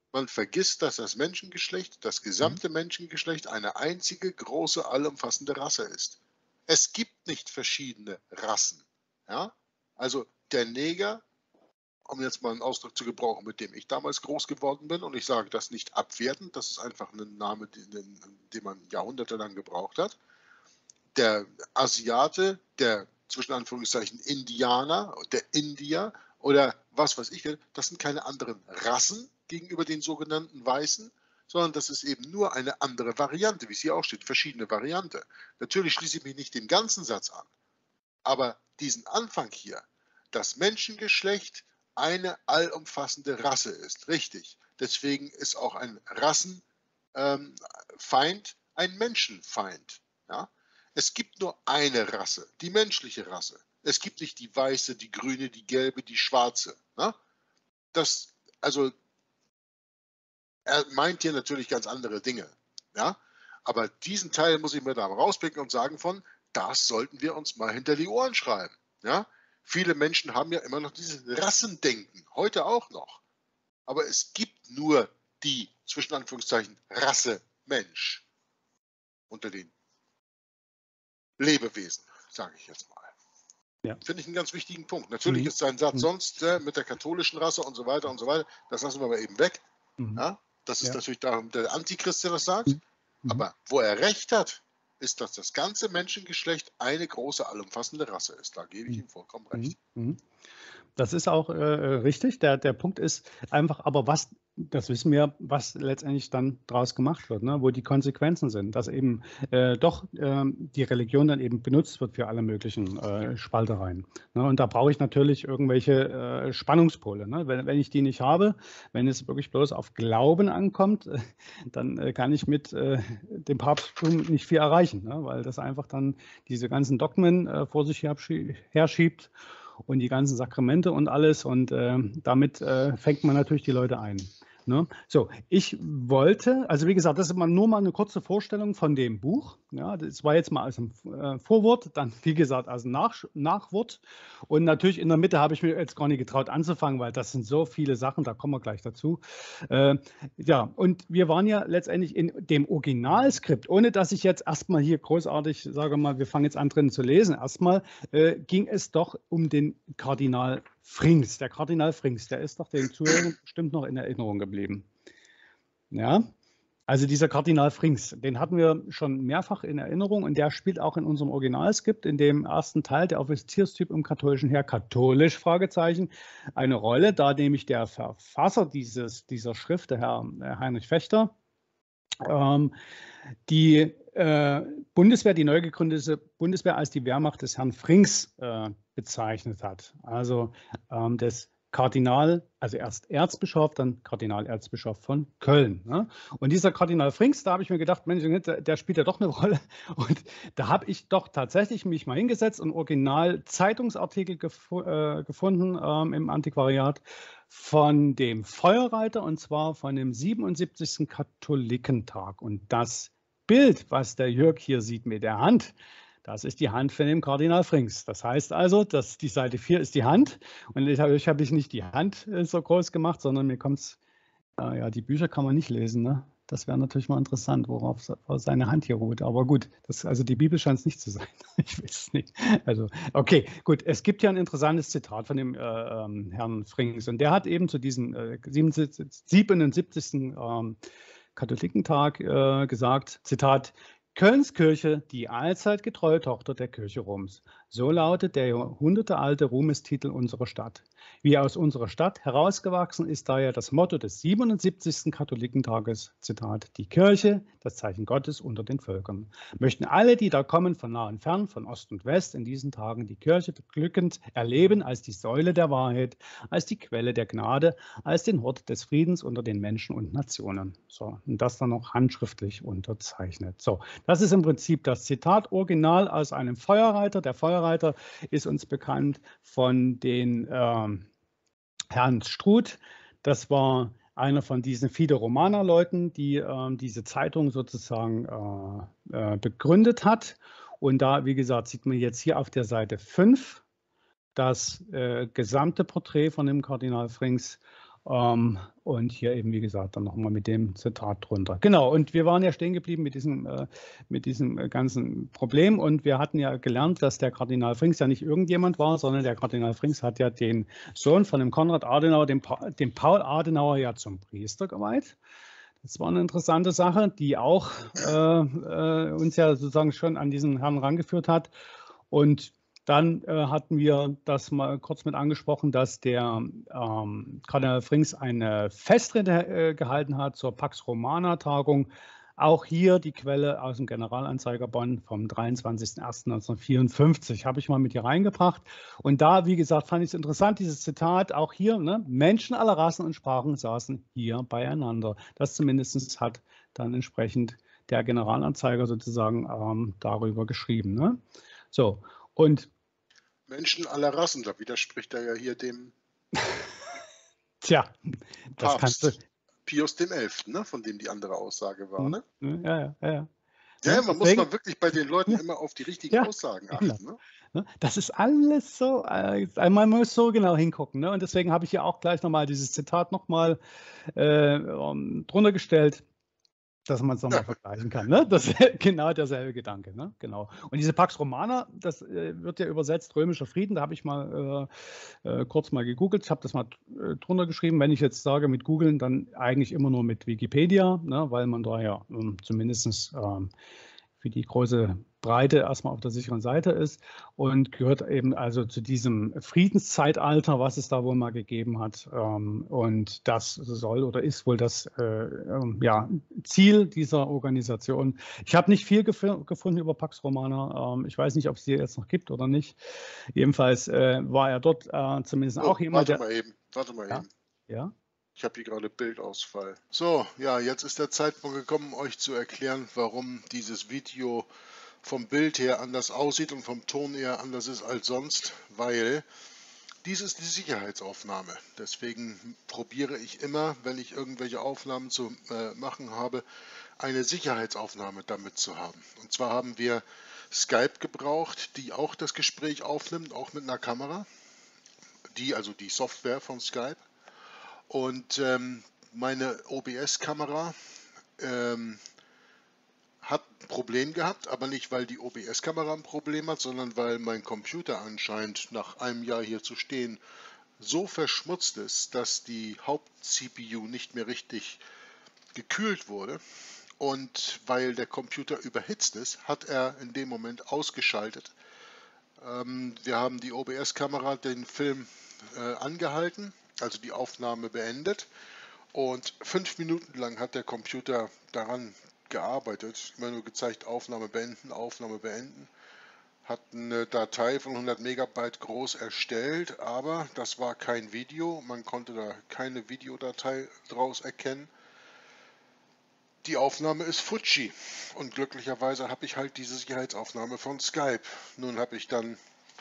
Speaker 7: Man vergisst, dass das Menschengeschlecht, das gesamte Menschengeschlecht, eine einzige große, allumfassende Rasse ist. Es gibt nicht verschiedene Rassen. Ja? Also der Neger, um jetzt mal einen Ausdruck zu gebrauchen, mit dem ich damals groß geworden bin, und ich sage das nicht abwertend, das ist einfach ein Name, den, den man jahrhundertelang gebraucht hat. Der Asiate, der zwischen Anführungszeichen Indianer, der Indier oder was weiß ich, das sind keine anderen Rassen gegenüber den sogenannten Weißen, sondern das ist eben nur eine andere Variante, wie es hier auch steht, verschiedene Variante. Natürlich schließe ich mich nicht dem ganzen Satz an, aber diesen Anfang hier, das Menschengeschlecht eine allumfassende Rasse ist, richtig. Deswegen ist auch ein Rassenfeind ähm, ein Menschenfeind. Ja? Es gibt nur eine Rasse, die menschliche Rasse. Es gibt nicht die weiße, die grüne, die gelbe, die schwarze. Ne? Das, also, er meint hier natürlich ganz andere Dinge. Ja? Aber diesen Teil muss ich mir da rauspicken und sagen von, das sollten wir uns mal hinter die Ohren schreiben. Ja? Viele Menschen haben ja immer noch dieses Rassendenken, heute auch noch. Aber es gibt nur die, zwischen Anführungszeichen, Rasse Mensch unter den Lebewesen, sage ich jetzt mal.
Speaker 8: Ja.
Speaker 7: Finde ich einen ganz wichtigen Punkt. Natürlich
Speaker 8: Mhm.
Speaker 7: ist sein Satz
Speaker 8: Mhm.
Speaker 7: sonst äh, mit der katholischen Rasse und so weiter und so weiter, das lassen wir aber eben weg.
Speaker 8: Mhm.
Speaker 7: Ja? Das ist
Speaker 8: Ja.
Speaker 7: natürlich da, der Antichrist, der das sagt.
Speaker 8: Mhm.
Speaker 7: Aber wo er recht hat, ist, dass das ganze Menschengeschlecht eine große, allumfassende Rasse ist. Da gebe ich ihm vollkommen recht.
Speaker 8: Mhm. Das ist auch äh, richtig. Der, der Punkt ist einfach, aber was, das wissen wir, was letztendlich dann daraus gemacht wird, ne? Wo die Konsequenzen sind, dass eben äh, doch äh, die Religion dann eben benutzt wird für alle möglichen äh, Spaltereien. Ne? Und da brauche ich natürlich irgendwelche äh, Spannungspole. Ne? Wenn, wenn ich die nicht habe, wenn es wirklich bloß auf Glauben ankommt, äh, dann äh, kann ich mit äh, dem Papsttum nicht viel erreichen, ne? Weil das einfach dann diese ganzen Dogmen äh, vor sich herschiebt. Und die ganzen Sakramente und alles. Und äh, damit äh, fängt man natürlich die Leute ein. Ne? So, ich wollte, also wie gesagt, das ist mal nur mal eine kurze Vorstellung von dem Buch. Ja, das war jetzt mal als ein äh, Vorwort, dann wie gesagt als ein Nach Nachwort. Und natürlich in der Mitte habe ich mir jetzt gar nicht getraut anzufangen, weil das sind so viele Sachen, da kommen wir gleich dazu. Äh, ja, und wir waren ja letztendlich in dem Originalskript, ohne dass ich jetzt erstmal hier großartig sage mal, wir fangen jetzt an drin zu lesen. Erstmal äh, ging es doch um den Kardinal Frings. Der Kardinal Frings, der ist doch den Zuhörern bestimmt noch in Erinnerung geblieben. Ja, also dieser Kardinal Frings, den hatten wir schon mehrfach in Erinnerung und der spielt auch in unserem Originalskript, in dem ersten Teil, der Offizierstyp im katholischen Heer, katholisch, Fragezeichen, eine Rolle, da nämlich der Verfasser dieses, dieser Schrift, der Herr Heinrich Fechter, ähm, die äh, Bundeswehr, die neu gegründete Bundeswehr als die Wehrmacht des Herrn Frings äh, bezeichnet hat. Also ähm, des Kardinal, also erst Erzbischof, dann Kardinalerzbischof von Köln. Ne? Und dieser Kardinal Frings, da habe ich mir gedacht, Mensch, der, der spielt ja doch eine Rolle. Und da habe ich doch tatsächlich mich mal hingesetzt und Original-Zeitungsartikel gef äh, gefunden ähm, im Antiquariat von dem Feuerreiter, und zwar von dem siebenundsiebzigsten Katholikentag. Und das Bild, was der Jörg hier sieht mit der Hand, das ist die Hand von dem Kardinal Frings. Das heißt also, dass die Seite vier ist die Hand. Und ich habe hab ich nicht die Hand äh, so groß gemacht, sondern mir kommt es, äh, ja, die Bücher kann man nicht lesen. Ne? Das wäre natürlich mal interessant, worauf seine Hand hier ruht. Aber gut, das, also die Bibel scheint es nicht zu sein. Ich weiß es nicht. Also, okay, gut. Es gibt ja ein interessantes Zitat von dem äh, ähm, Herrn Frings. Und der hat eben zu diesem äh, siebenundsiebzigsten Ähm, Katholikentag äh, gesagt, Zitat, Kölns Kirche, die allzeit getreue Tochter der Kirche Roms. So lautet der jahrhundertealte Ruhmestitel unserer Stadt. Wie aus unserer Stadt herausgewachsen ist daher das Motto des siebenundsiebzigsten Katholikentages, Zitat, die Kirche, das Zeichen Gottes unter den Völkern. Möchten alle, die da kommen, von nah und fern, von Ost und West, in diesen Tagen die Kirche glückend erleben als die Säule der Wahrheit, als die Quelle der Gnade, als den Hort des Friedens unter den Menschen und Nationen. So, und das dann noch handschriftlich unterzeichnet. So, das ist im Prinzip das Zitat original aus einem Feuerreiter. Der Feuerreiter ist uns bekannt von den ähm, Herrn Struth. Das war einer von diesen Fide Romana-Leuten, die äh, diese Zeitung sozusagen äh, äh, begründet hat. Und da, wie gesagt, sieht man jetzt hier auf der Seite fünf das äh, gesamte Porträt von dem Kardinal Frings. Ähm, und hier eben, wie gesagt, dann nochmal mit dem Zitat drunter. Genau, und wir waren ja stehen geblieben mit diesem, äh, mit diesem äh, ganzen Problem. Und wir hatten ja gelernt, dass der Kardinal Frings ja nicht irgendjemand war, sondern der Kardinal Frings hat ja den Sohn von dem Konrad Adenauer, dem, pa dem Paul Adenauer, ja zum Priester geweiht. Das war eine interessante Sache, die auch äh, äh, uns ja sozusagen schon an diesen Herrn rangeführt hat. Und dann äh, hatten wir das mal kurz mit angesprochen, dass der ähm, Kardinal Frings eine Festrede äh, gehalten hat zur Pax Romana Tagung. Auch hier die Quelle aus dem Generalanzeiger Bonn vom dreiundzwanzigsten ersten neunzehnhundertvierundfünfzig habe ich mal mit hier reingebracht. Und da, wie gesagt, fand ich es interessant, dieses Zitat, auch hier, ne, Menschen aller Rassen und Sprachen saßen hier beieinander. Das zumindest hat dann entsprechend der Generalanzeiger sozusagen ähm, darüber geschrieben. Ne? So, und
Speaker 7: Menschen aller Rassen, da widerspricht er ja hier dem
Speaker 8: tja, das kannst du.
Speaker 7: Papst Pius dem Elften, ne? Von dem die andere Aussage war. Ne?
Speaker 8: Hm, Ja, ja, ja. ja.
Speaker 7: Ja,
Speaker 8: Ne,
Speaker 7: man muss
Speaker 8: deswegen-
Speaker 7: mal wirklich bei den Leuten
Speaker 8: Ja.
Speaker 7: immer auf die richtigen
Speaker 8: Ja,
Speaker 7: Aussagen
Speaker 8: genau.
Speaker 7: achten. Ne?
Speaker 8: Ne, Das ist alles so, äh, man muss so genau hingucken. Ne? Und deswegen habe ich hier auch gleich nochmal dieses Zitat nochmal äh, ähm, drunter gestellt, dass man es nochmal vergleichen kann. Ne? Das ist genau derselbe Gedanke. Ne? Genau. Und diese Pax Romana, das äh, wird ja übersetzt römischer Frieden. Da habe ich mal äh, äh, kurz mal gegoogelt. Ich habe das mal äh, drunter geschrieben. Wenn ich jetzt sage mit googeln, dann eigentlich immer nur mit Wikipedia, ne? Weil man da ja ähm, zumindest ähm, für die große Breite erstmal auf der sicheren Seite ist und gehört eben also zu diesem Friedenszeitalter, was es da wohl mal gegeben hat. Ähm, und das soll oder ist wohl das äh, ähm, ja, Ziel dieser Organisation. Ich habe nicht viel gef gefunden über Pax Romana. Ähm, ich weiß nicht, ob es die jetzt noch gibt oder nicht. Jedenfalls äh, war er dort äh, zumindest
Speaker 7: Oh,
Speaker 8: auch jemand,
Speaker 7: warte
Speaker 8: der...
Speaker 7: mal eben, warte mal
Speaker 8: Ja,
Speaker 7: eben.
Speaker 8: ja.
Speaker 7: Ich habe hier gerade Bildausfall. So, ja, jetzt ist der Zeitpunkt gekommen, euch zu erklären, warum dieses Video vom Bild her anders aussieht und vom Ton her anders ist als sonst, weil dies ist die Sicherheitsaufnahme. Deswegen probiere ich immer, wenn ich irgendwelche Aufnahmen zu äh, machen habe, eine Sicherheitsaufnahme damit zu haben. Und zwar haben wir Skype gebraucht, die auch das Gespräch aufnimmt, auch mit einer Kamera. Die, also die Software von Skype. Und ähm, meine O B S-Kamera ähm, hat ein Problem gehabt, aber nicht, weil die O B S-Kamera ein Problem hat, sondern weil mein Computer anscheinend nach einem Jahr hier zu stehen so verschmutzt ist, dass die Haupt-C P U nicht mehr richtig gekühlt wurde. Und weil der Computer überhitzt ist, hat er in dem Moment ausgeschaltet. Ähm, wir haben die O B S-Kamera den Film äh, angehalten, also die Aufnahme beendet. Und fünf Minuten lang hat der Computer daran gearbeitet, immer nur gezeigt, Aufnahme beenden, Aufnahme beenden. Hat eine Datei von hundert Megabyte groß erstellt, aber das war kein Video, man konnte da keine Videodatei draus erkennen. Die Aufnahme ist Fuji und glücklicherweise habe ich halt diese Sicherheitsaufnahme von Skype. Nun habe ich dann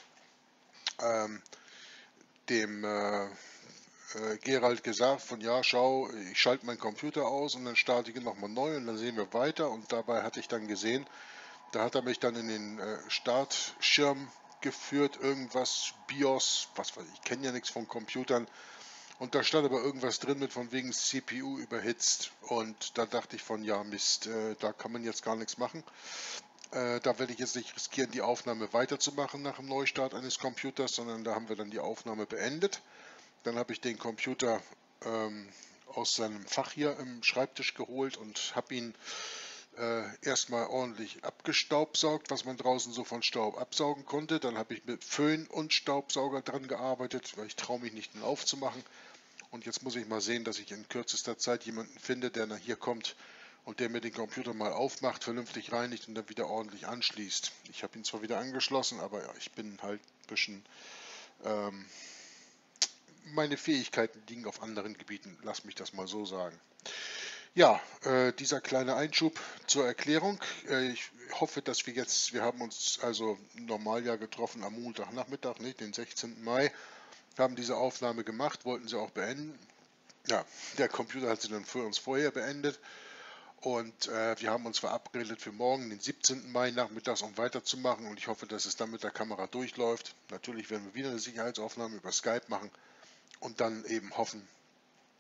Speaker 7: ähm, dem äh, äh, Gerald gesagt von ja, schau, ich schalte meinen Computer aus und dann starte ich ihn nochmal neu und dann sehen wir weiter. Und dabei hatte ich dann gesehen, da hat er mich dann in den äh, Startschirm geführt, irgendwas, BIOS, was weiß ich, ich kenne ja nichts von Computern. Und da stand aber irgendwas drin mit von wegen C P U überhitzt. Und da dachte ich von ja, Mist, äh, da kann man jetzt gar nichts machen. Äh, da werde ich jetzt nicht riskieren, die Aufnahme weiterzumachen nach dem Neustart eines Computers, sondern da haben wir dann die Aufnahme beendet. Dann habe ich den Computer ähm, aus seinem Fach hier im Schreibtisch geholt und habe ihn äh, erstmal ordentlich abgestaubsaugt, was man draußen so von Staub absaugen konnte. Dann habe ich mit Föhn und Staubsauger dran gearbeitet, weil ich traue mich nicht, den aufzumachen. Und jetzt muss ich mal sehen, dass ich in kürzester Zeit jemanden finde, der nach hier kommt und der mir den Computer mal aufmacht, vernünftig reinigt und dann wieder ordentlich anschließt. Ich habe ihn zwar wieder angeschlossen, aber ja, ich bin halt ein bisschen... Ähm, meine Fähigkeiten liegen auf anderen Gebieten, lass mich das mal so sagen. Ja, äh, dieser kleine Einschub zur Erklärung. Äh, ich hoffe, dass wir jetzt, wir haben uns also normal ja getroffen am Montagnachmittag, nicht, den sechzehnten Mai, haben diese Aufnahme gemacht, wollten sie auch beenden. Ja, der Computer hat sie dann für uns vorher beendet und äh, wir haben uns verabredet für morgen, den siebzehnten Mai nachmittags, um weiterzumachen und ich hoffe, dass es dann mit der Kamera durchläuft. Natürlich werden wir wieder eine Sicherheitsaufnahme über Skype machen und dann eben hoffen,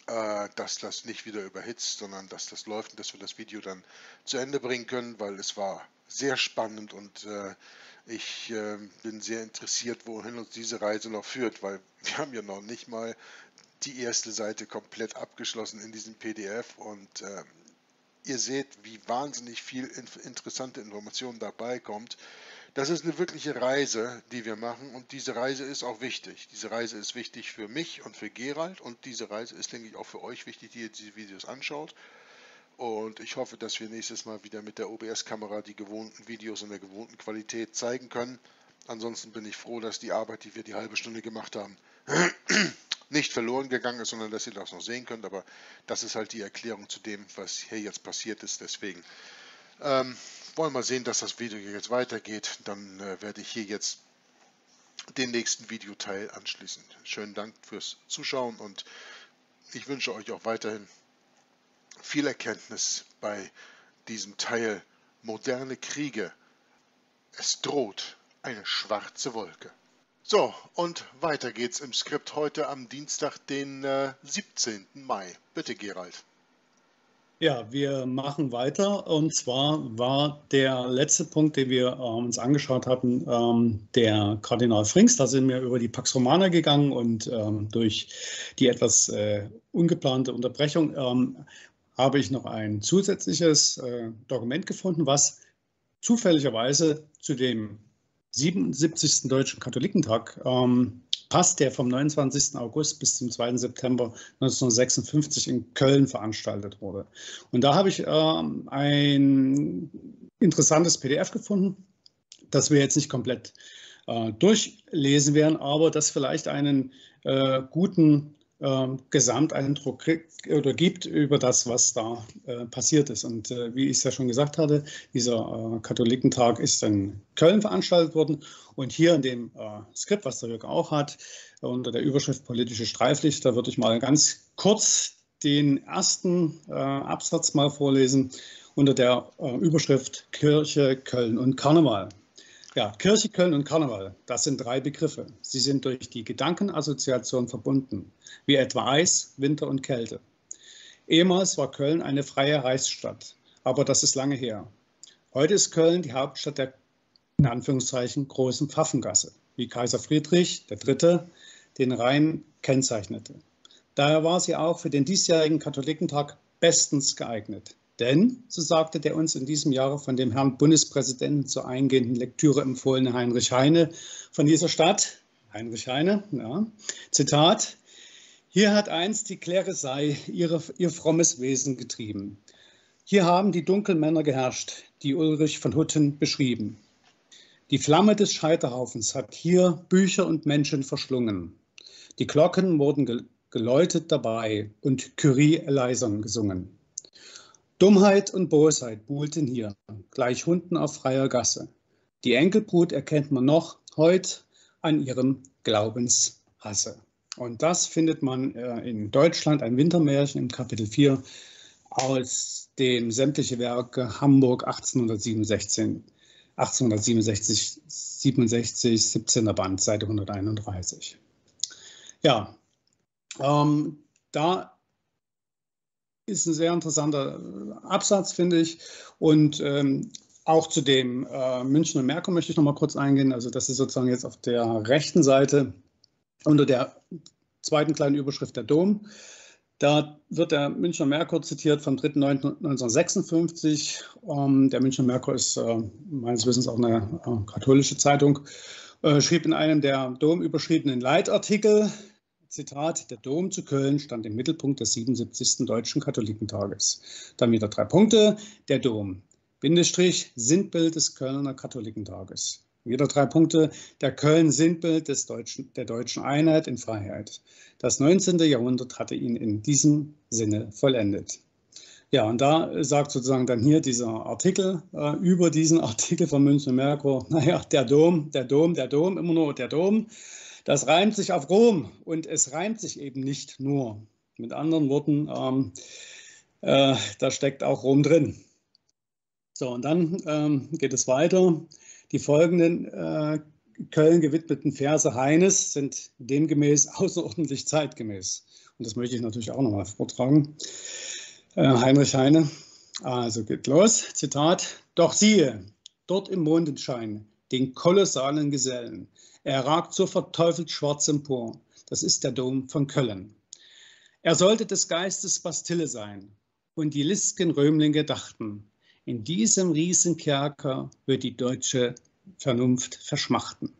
Speaker 7: äh, dass das nicht wieder überhitzt, sondern dass das läuft und dass wir das Video dann zu Ende bringen können, weil es war sehr spannend und äh, ich äh, bin sehr interessiert, wohin uns diese Reise noch führt, weil wir haben ja noch nicht mal die erste Seite komplett abgeschlossen in diesem P D F und äh, ihr seht, wie wahnsinnig viel inf interessante Informationen dabei kommt. Das ist eine wirkliche Reise, die wir machen und diese Reise ist auch wichtig. Diese Reise ist wichtig für mich und für Gerald und diese Reise ist, denke ich, auch für euch wichtig, die ihr diese Videos anschaut. Und ich hoffe, dass wir nächstes Mal wieder mit der O B S-Kamera die gewohnten Videos in der gewohnten Qualität zeigen können. Ansonsten bin ich froh, dass die Arbeit, die wir die halbe Stunde gemacht haben, nicht verloren gegangen ist, sondern dass ihr das noch sehen könnt. Aber das ist halt die Erklärung zu dem, was hier jetzt passiert ist. Deswegen ähm, wollen wir mal sehen, dass das Video jetzt weitergeht. Dann äh, werde ich hier jetzt den nächsten Videoteil anschließen. Schönen Dank fürs Zuschauen und ich wünsche euch auch weiterhin viel Erkenntnis bei diesem Teil moderne Kriege. Es droht eine schwarze Wolke. So, und weiter geht's im Skript heute am Dienstag, den äh, siebzehnten Mai. Bitte, Gerald.
Speaker 8: Ja, wir machen weiter. Und zwar war der letzte Punkt, den wir äh, uns angeschaut hatten, ähm, der Kardinal Frings. Da sind wir über die Pax Romana gegangen und ähm, durch die etwas äh, ungeplante Unterbrechung ähm, habe ich noch ein zusätzliches äh, Dokument gefunden, was zufälligerweise zu dem siebenundsiebzigsten Deutschen Katholikentag ähm, passt, der vom neunundzwanzigsten August bis zum zweiten September neunzehnhundertsechsundfünfzig in Köln veranstaltet wurde. Und da habe ich ähm, ein interessantes P D F gefunden, das wir jetzt nicht komplett äh, durchlesen werden, aber das vielleicht einen äh, guten äh, Gesamteindruck oder gibt über das, was da äh, passiert ist. Und äh, wie ich es ja schon gesagt hatte, dieser äh, Katholikentag ist in Köln veranstaltet worden. Und hier in dem äh, Skript, was der Jörg auch hat, äh, unter der Überschrift politische Streiflichter, würde ich mal ganz kurz den ersten äh, Absatz mal vorlesen unter der äh, Überschrift Kirche, Köln und Karneval. Ja, Kirche, Köln und Karneval, das sind drei Begriffe. Sie sind durch die Gedankenassoziation verbunden, wie etwa Eis, Winter und Kälte. Ehemals war Köln eine freie Reichsstadt, aber das ist lange her. Heute ist Köln die Hauptstadt der, in Anführungszeichen, großen Pfaffengasse, wie Kaiser Friedrich der Dritte den Rhein kennzeichnete. Daher war sie auch für den diesjährigen Katholikentag bestens geeignet. Denn, so sagte der uns in diesem Jahre von dem Herrn Bundespräsidenten zur eingehenden Lektüre empfohlene Heinrich Heine von dieser Stadt, Heinrich Heine, ja, Zitat, hier hat einst die Klerisei ihre, ihr frommes Wesen getrieben. Hier haben die Dunkelmänner geherrscht, die Ulrich von Hutten beschrieben. Die Flamme des Scheiterhaufens hat hier Bücher und Menschen verschlungen. Die Glocken wurden geläutet dabei und Kyrie eleison gesungen. Dummheit und Bosheit buhlten hier, gleich Hunden auf freier Gasse. Die Enkelbrut erkennt man noch heut an ihrem Glaubenshasse. Und das findet man äh, in Deutschland, ein Wintermärchen im Kapitel vier aus dem sämtliche Werke Hamburg achtzehnhundertsiebenundsechzig, achtzehnhundertsiebenundsechzig, siebenundsechzig, siebzehnter Band, Seite hunderteinunddreißig. Ja, ähm, da ist ein sehr interessanter Absatz, finde ich. Und ähm, auch zu dem äh, Münchner Merkur möchte ich noch mal kurz eingehen. Also das ist sozusagen jetzt auf der rechten Seite unter der zweiten kleinen Überschrift der Dom. Da wird der Münchner Merkur zitiert vom dritten neunten neunzehnhundertsechsundfünfzig. Ähm, der Münchner Merkur ist äh, meines Wissens auch eine äh, katholische Zeitung. Äh, schrieb in einem der Dom überschriebenen Leitartikel, Zitat, der Dom zu Köln stand im Mittelpunkt des siebenundsiebzigsten Deutschen Katholikentages. Dann wieder drei Punkte. Der Dom, Bindestrich, Sinnbild des Kölner Katholikentages. Wieder drei Punkte. Der Köln, Sinnbild des deutschen, der deutschen Einheit in Freiheit. Das neunzehnte Jahrhundert hatte ihn in diesem Sinne vollendet. Ja, und da sagt sozusagen dann hier dieser Artikel, äh, über diesen Artikel von Münchner Merkur, naja, der Dom, der Dom, der Dom, immer nur der Dom. Das reimt sich auf Rom und es reimt sich eben nicht nur. Mit anderen Worten, ähm, äh, da steckt auch Rom drin. So, und dann ähm, geht es weiter. Die folgenden äh, Köln gewidmeten Verse Heines sind demgemäß außerordentlich zeitgemäß. Und das möchte ich natürlich auch nochmal vortragen. Äh, Heinrich Heine. Also geht los. Zitat. Doch siehe, dort im Mondenschein, den kolossalen Gesellen. Er ragt so verteufelt schwarz empor. Das ist der Dom von Köln. Er sollte des Geistes Bastille sein. Und die list'gen Römlinge dachten, in diesem Riesenkerker wird die deutsche Vernunft verschmachten.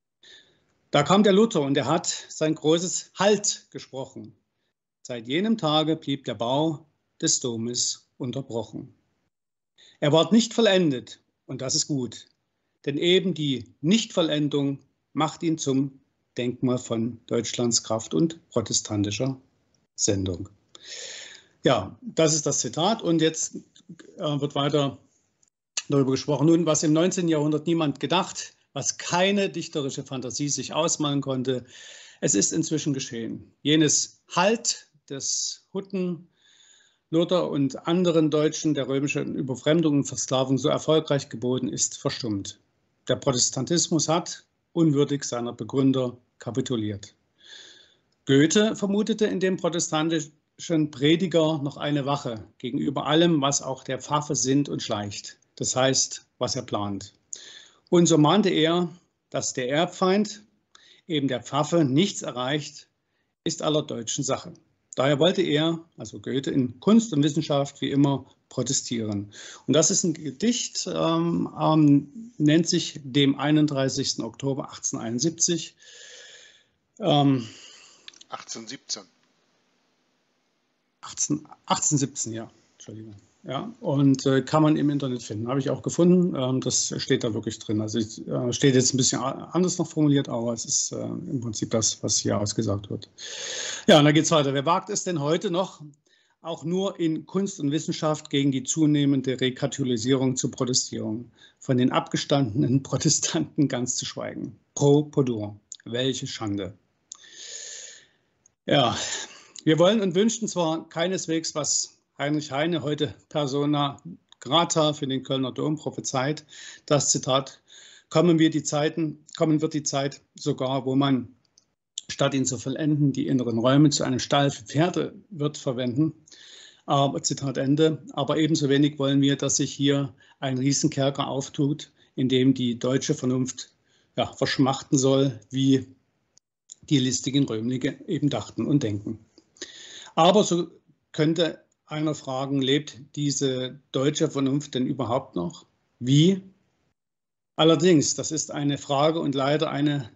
Speaker 8: Da kam der Luther und er hat sein großes Halt gesprochen. Seit jenem Tage blieb der Bau des Domes unterbrochen. Er ward nicht vollendet und das ist gut, denn eben die Nichtvollendung macht ihn zum Denkmal von Deutschlands Kraft und protestantischer Sendung. Ja, das ist das Zitat und jetzt äh, wird weiter darüber gesprochen. Nun, was im neunzehnten Jahrhundert niemand gedacht, was keine dichterische Fantasie sich ausmalen konnte, es ist inzwischen geschehen. Jenes Halt des Hutten, Luther und anderen Deutschen der römischen Überfremdung und Versklavung so erfolgreich geboten ist, verstummt. Der Protestantismus hat, unwürdig seiner Begründer, kapituliert. Goethe vermutete in dem protestantischen Prediger noch eine Wache gegenüber allem, was auch der Pfaffe sinnt und schleicht, das heißt, was er plant. Und so mahnte er, dass der Erbfeind, eben der Pfaffe, nichts erreicht, ist aller deutschen Sache. Daher wollte er, also Goethe, in Kunst und Wissenschaft wie immer protestieren. Und das ist ein Gedicht, ähm, ähm, nennt sich dem einunddreißigsten Oktober achtzehnhunderteinundsiebzig. Ähm,
Speaker 7: achtzehnhundertsiebzehn.
Speaker 8: achtzehn, achtzehnhundertsiebzehn, ja, Entschuldigung. Ja, und äh, kann man im Internet finden, habe ich auch gefunden. Ähm, das steht da wirklich drin. Also es äh, steht jetzt ein bisschen anders noch formuliert, aber es ist äh, im Prinzip das, was hier ausgesagt wird. Ja, und dann geht es weiter. Wer wagt es denn heute noch, auch nur in Kunst und Wissenschaft gegen die zunehmende Rekatholisierung zu protestieren? Von den abgestandenen Protestanten ganz zu schweigen. Pro Podur. Welche Schande. Ja, wir wollen und wünschen zwar keineswegs, was Heinrich Heine, heute persona grata für den Kölner Dom, prophezeit, das Zitat, kommen wir die Zeiten, kommen wird die Zeit sogar, wo man, statt ihn zu vollenden, die inneren Räume zu einem Stall für Pferde wird verwenden. Aber, Zitat Ende, aber ebenso wenig wollen wir, dass sich hier ein Riesenkerker auftut, in dem die deutsche Vernunft ja, verschmachten soll, wie die listigen Römlinge eben dachten und denken. Aber so könnte einer fragen, lebt diese deutsche Vernunft denn überhaupt noch? Wie? Allerdings, das ist eine Frage und leider eine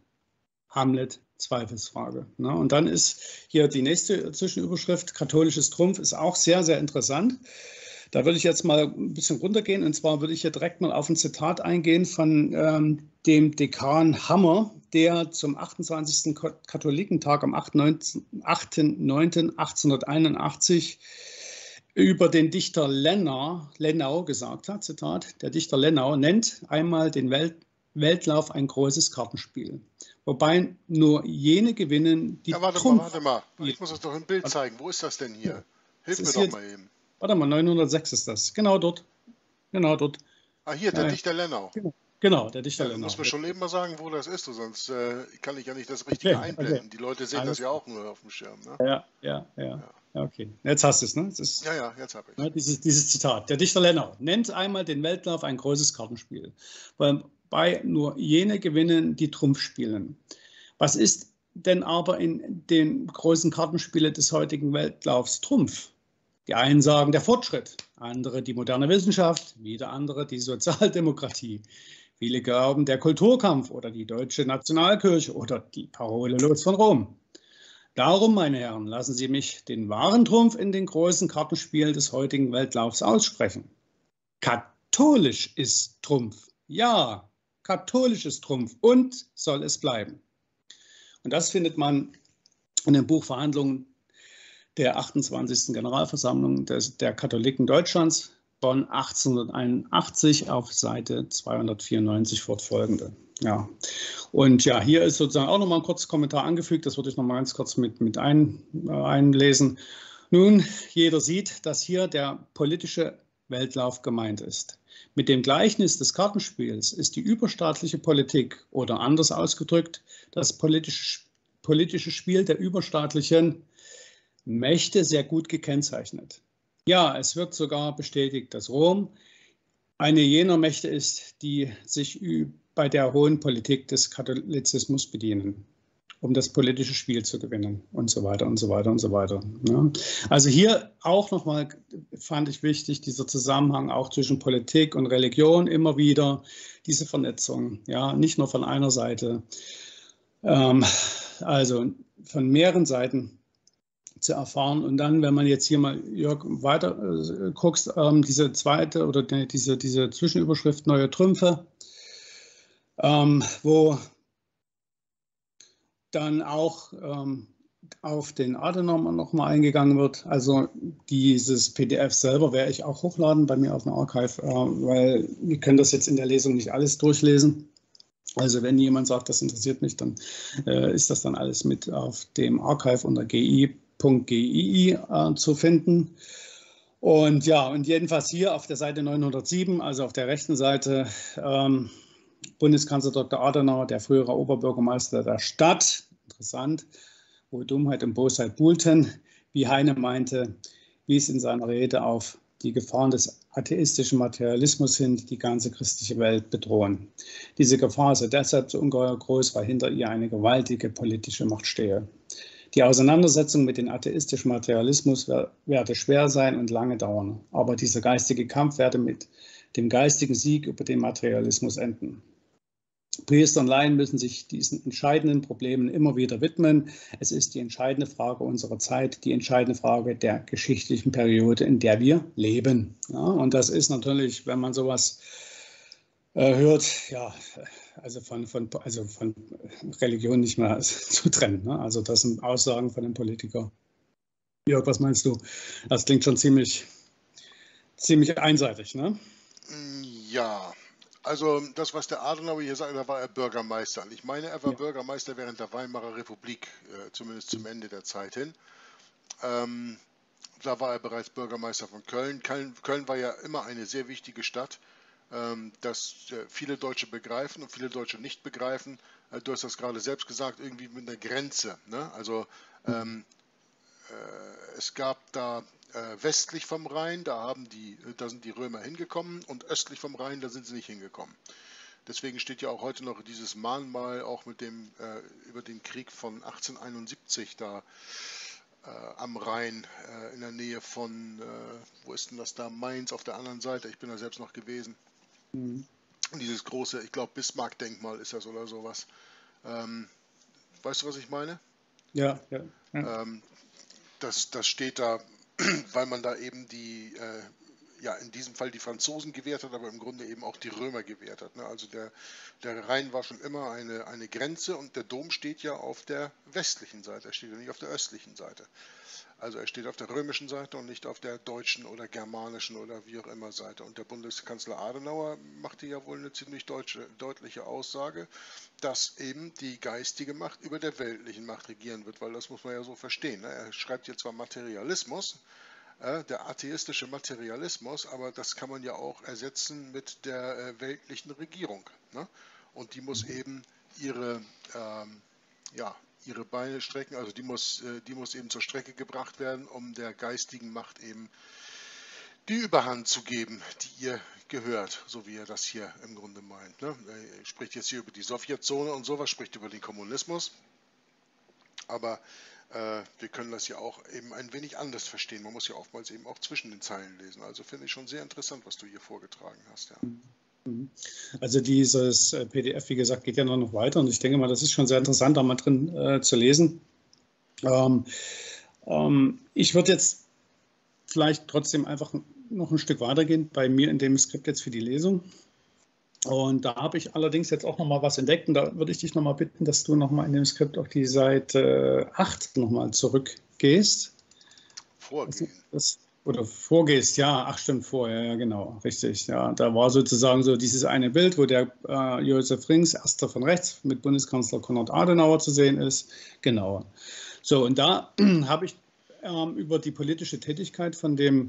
Speaker 8: Hamlet-Zweifelsfrage. Und dann ist hier die nächste Zwischenüberschrift, katholisches Trumpf, ist auch sehr, sehr interessant. Da würde ich jetzt mal ein bisschen runtergehen und zwar würde ich hier direkt mal auf ein Zitat eingehen von ähm, dem Dekan Hammer, der zum achtundzwanzigsten Katholikentag am achten neunten achtzehnhunderteinundachtzig über den Dichter Lenau, Lenau gesagt hat, Zitat, der Dichter Lenau nennt einmal den Welt, Weltlauf ein großes Kartenspiel, wobei nur jene gewinnen, die
Speaker 7: Ja, warte
Speaker 8: Trumpf
Speaker 7: mal, warte mal. Ich muss das doch im Bild zeigen. Wo ist das denn hier?
Speaker 8: Ja.
Speaker 7: Hilf
Speaker 8: Das
Speaker 7: mir
Speaker 8: ist
Speaker 7: doch
Speaker 8: hier-
Speaker 7: mal eben.
Speaker 8: Warte mal, neunhundertsechs ist das. Genau dort. Genau dort.
Speaker 7: Ah, hier, der
Speaker 8: Ja, ja.
Speaker 7: Dichter Lenau.
Speaker 8: Genau, der Dichter
Speaker 7: Ja, du
Speaker 8: Lenau.
Speaker 7: musst mir schon eben mal sagen, wo das ist, sonst äh, kann ich ja nicht das Richtige
Speaker 8: Okay,
Speaker 7: einblenden.
Speaker 8: okay.
Speaker 7: Die Leute sehen
Speaker 8: Alles
Speaker 7: das ja auch nur auf dem Schirm. Ne?
Speaker 8: Ja, ja, ja. Ja, okay. Jetzt hast du es, ne? Das ist,
Speaker 7: Ja, ja, jetzt habe ich.
Speaker 8: ne, dieses, dieses Zitat. Der Dichter Lenau nennt einmal den Weltlauf ein großes Kartenspiel, wobei nur jene gewinnen, die Trumpf spielen. Was ist denn aber in den großen Kartenspielen des heutigen Weltlaufs Trumpf? Die einen sagen der Fortschritt, andere die moderne Wissenschaft, wieder andere die Sozialdemokratie. Viele glauben der Kulturkampf oder die deutsche Nationalkirche oder die Parole los von Rom. Darum, meine Herren, lassen Sie mich den wahren Trumpf in den großen Kartenspielen des heutigen Weltlaufs aussprechen. Katholisch ist Trumpf. Ja, katholisch ist Trumpf und soll es bleiben. Und das findet man in den Buchverhandlungen der achtundzwanzigsten Generalversammlung des, der Katholiken Deutschlands, Bonn achtzehnhunderteinundachtzig, auf Seite zweihundertvierundneunzig fortfolgende. Ja. Und ja, hier ist sozusagen auch nochmal ein kurzes Kommentar angefügt, das würde ich nochmal ganz kurz mit, mit ein, äh, einlesen. Nun, jeder sieht, dass hier der politische Weltlauf gemeint ist. Mit dem Gleichnis des Kartenspiels ist die überstaatliche Politik oder anders ausgedrückt das politische, politische Spiel der überstaatlichen Mächte sehr gut gekennzeichnet. Ja, es wird sogar bestätigt, dass Rom eine jener Mächte ist, die sich bei der hohen Politik des Katholizismus bedienen, um das politische Spiel zu gewinnen und so weiter und so weiter und so weiter. Ja. Also hier auch nochmal fand ich wichtig, dieser Zusammenhang auch zwischen Politik und Religion, immer wieder diese Vernetzung, ja, nicht nur von einer Seite, ähm, also von mehreren Seiten zu erfahren. Und dann, wenn man jetzt hier mal, Jörg, weiter äh, guckst, ähm, diese zweite oder die, diese, diese Zwischenüberschrift Neue Trümpfe, ähm, wo dann auch ähm, auf den Adenauer nochmal eingegangen wird. Also dieses P D F selber werde ich auch hochladen bei mir auf dem Archive, äh, weil wir können das jetzt in der Lesung nicht alles durchlesen. Also wenn jemand sagt, das interessiert mich, dann äh, ist das dann alles mit auf dem Archive unter g i punkt g i i äh, zu finden. Und ja, und jedenfalls hier auf der Seite neunhundertsieben, also auf der rechten Seite, ähm, Bundeskanzler Doktor Adenauer, der frühere Oberbürgermeister der Stadt, interessant, wo Dummheit und Bosheit buhlten, wie Heine meinte, wies in seiner Rede auf die Gefahren des atheistischen Materialismus hin, die die ganze christliche Welt bedrohen. Diese Gefahr sei deshalb so ungeheuer groß, weil hinter ihr eine gewaltige politische Macht stehe. Die Auseinandersetzung mit dem atheistischen Materialismus werde schwer sein und lange dauern, aber dieser geistige Kampf werde mit dem geistigen Sieg über den Materialismus enden. Priester und Laien müssen sich diesen entscheidenden Problemen immer wieder widmen. Es ist die entscheidende Frage unserer Zeit, die entscheidende Frage der geschichtlichen Periode, in der wir leben. Ja, und das ist natürlich, wenn man sowas äh, hört, ja, also von, von, also von Religion nicht mehr zu trennen. Ne? Also das sind Aussagen von einem Politiker. Jörg, was meinst du? Das klingt schon ziemlich, ziemlich einseitig, ne?
Speaker 7: Ja, also das, was der Adenauer hier sagt, da war er Bürgermeister. Und ich meine, er war ja. Bürgermeister während der Weimarer Republik, äh, zumindest zum Ende der Zeit hin. Ähm, da war er bereits Bürgermeister von Köln. Köln. Köln war ja immer eine sehr wichtige Stadt, ähm, das äh, viele Deutsche begreifen und viele Deutsche nicht begreifen. Äh, du hast das gerade selbst gesagt, irgendwie mit einer Grenze. Ne? Also ähm, äh, es gab da Äh, westlich vom Rhein, da, haben die, da sind die Römer hingekommen, und östlich vom Rhein, da sind sie nicht hingekommen. Deswegen steht ja auch heute noch dieses Mahnmal auch mit dem, äh, über den Krieg von achtzehnhunderteinundsiebzig da äh, am Rhein, äh, in der Nähe von, äh, wo ist denn das da, Mainz auf der anderen Seite, ich bin da selbst noch gewesen. Mhm. Und dieses große, ich glaube Bismarck-Denkmal ist das oder sowas. Ähm, weißt du, was ich meine?
Speaker 8: Ja, ja. ja.
Speaker 7: Ähm, das, das steht da, weil man da eben die, äh, ja in diesem Fall die Franzosen gewehrt hat, aber im Grunde eben auch die Römer gewehrt hat. Ne? Also der, der Rhein war schon immer eine, eine Grenze, und der Dom steht ja auf der westlichen Seite, er steht ja nicht auf der östlichen Seite. Also er steht auf der römischen Seite und nicht auf der deutschen oder germanischen oder wie auch immer Seite. Und der Bundeskanzler Adenauer machte ja wohl eine ziemlich deutsche, deutliche Aussage, dass eben die geistige Macht über der weltlichen Macht regieren wird, weil das muss man ja so verstehen. Ne? Er schreibt hier zwar Materialismus, äh, der atheistische Materialismus, aber das kann man ja auch ersetzen mit der äh, weltlichen Regierung. Ne? Und die muss eben ihre, ähm, ja, ihre Beine strecken, also die muss, die muss eben zur Strecke gebracht werden, um der geistigen Macht eben die Überhand zu geben, die ihr gehört, so wie er das hier im Grunde meint. Ne? Er spricht jetzt hier über die Sowjetzone und sowas, spricht über den Kommunismus, aber äh, wir können das ja auch eben ein wenig anders verstehen. Man muss ja oftmals eben auch zwischen den Zeilen lesen. Also finde ich schon sehr interessant, was du hier vorgetragen hast. Ja.
Speaker 8: Also dieses P D F, wie gesagt, geht ja noch weiter, und ich denke mal, das ist schon sehr interessant, da mal drin äh, zu lesen. Ähm, ähm, ich würde jetzt vielleicht trotzdem einfach noch ein Stück weitergehen bei mir in dem Skript jetzt für die Lesung. Und da habe ich allerdings jetzt auch noch mal was entdeckt, und da würde ich dich noch mal bitten, dass du noch mal in dem Skript auf die Seite acht noch mal zurückgehst.
Speaker 7: Vorgehen.
Speaker 8: Das, Oder vorgehst, ja, ach stimmt, vorher, ja, genau, richtig. Ja, da war sozusagen so dieses eine Bild, wo der äh, Josef Rings, erster von rechts, mit Bundeskanzler Konrad Adenauer zu sehen ist. Genau. So, und da habe ich ähm, über die politische Tätigkeit von dem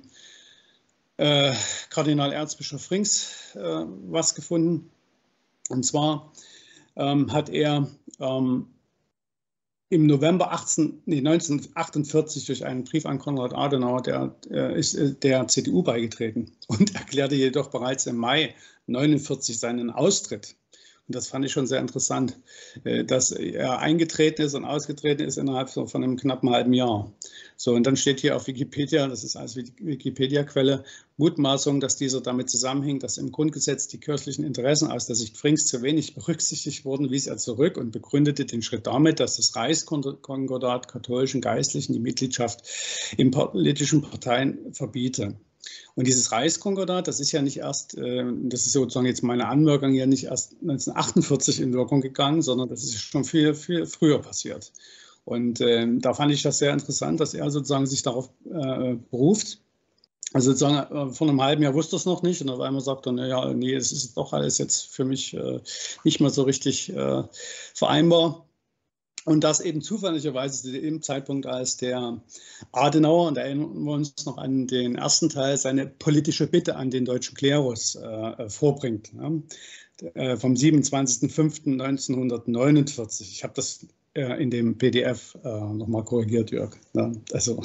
Speaker 8: äh, Kardinal Erzbischof Rings äh, was gefunden. Und zwar ähm, hat er ähm, im November achtzehn, nee, neunzehnhundertachtundvierzig durch einen Brief an Konrad Adenauer, der äh, ist äh, der C D U beigetreten und erklärte jedoch bereits im Mai neunundvierzig seinen Austritt. Und das fand ich schon sehr interessant, äh, dass er eingetreten ist und ausgetreten ist innerhalb so von einem knappen halben Jahr. So, und dann steht hier auf Wikipedia, das ist als Wikipedia-Quelle, Mutmaßung, dass dieser damit zusammenhängt, dass im Grundgesetz die kirchlichen Interessen aus der Sicht Frinks zu wenig berücksichtigt wurden, wies er zurück und begründete den Schritt damit, dass das Reichskonkordat katholischen Geistlichen die Mitgliedschaft in politischen Parteien verbiete. Und dieses Reichskonkordat, das ist ja nicht erst, das ist sozusagen jetzt meine Anmerkung, ja nicht erst neunzehnhundertachtundvierzig in Wirkung gegangen, sondern das ist schon viel, viel früher passiert. Und äh, da fand ich das sehr interessant, dass er sozusagen sich darauf äh, beruft. Also sozusagen äh, vor einem halben Jahr wusste er es noch nicht und auf einmal sagt er, naja, nee, es ist doch alles jetzt für mich äh, nicht mehr so richtig äh, vereinbar. Und das eben zufälligerweise zu dem Zeitpunkt, als der Adenauer, und da erinnern wir uns noch an den ersten Teil, seine politische Bitte an den deutschen Klerus äh, vorbringt, ne? äh, vom siebenundzwanzigsten fünften neunzehnhundertneunundvierzig. Ich habe das in dem P D F äh, nochmal korrigiert, Jörg. Ne? Also,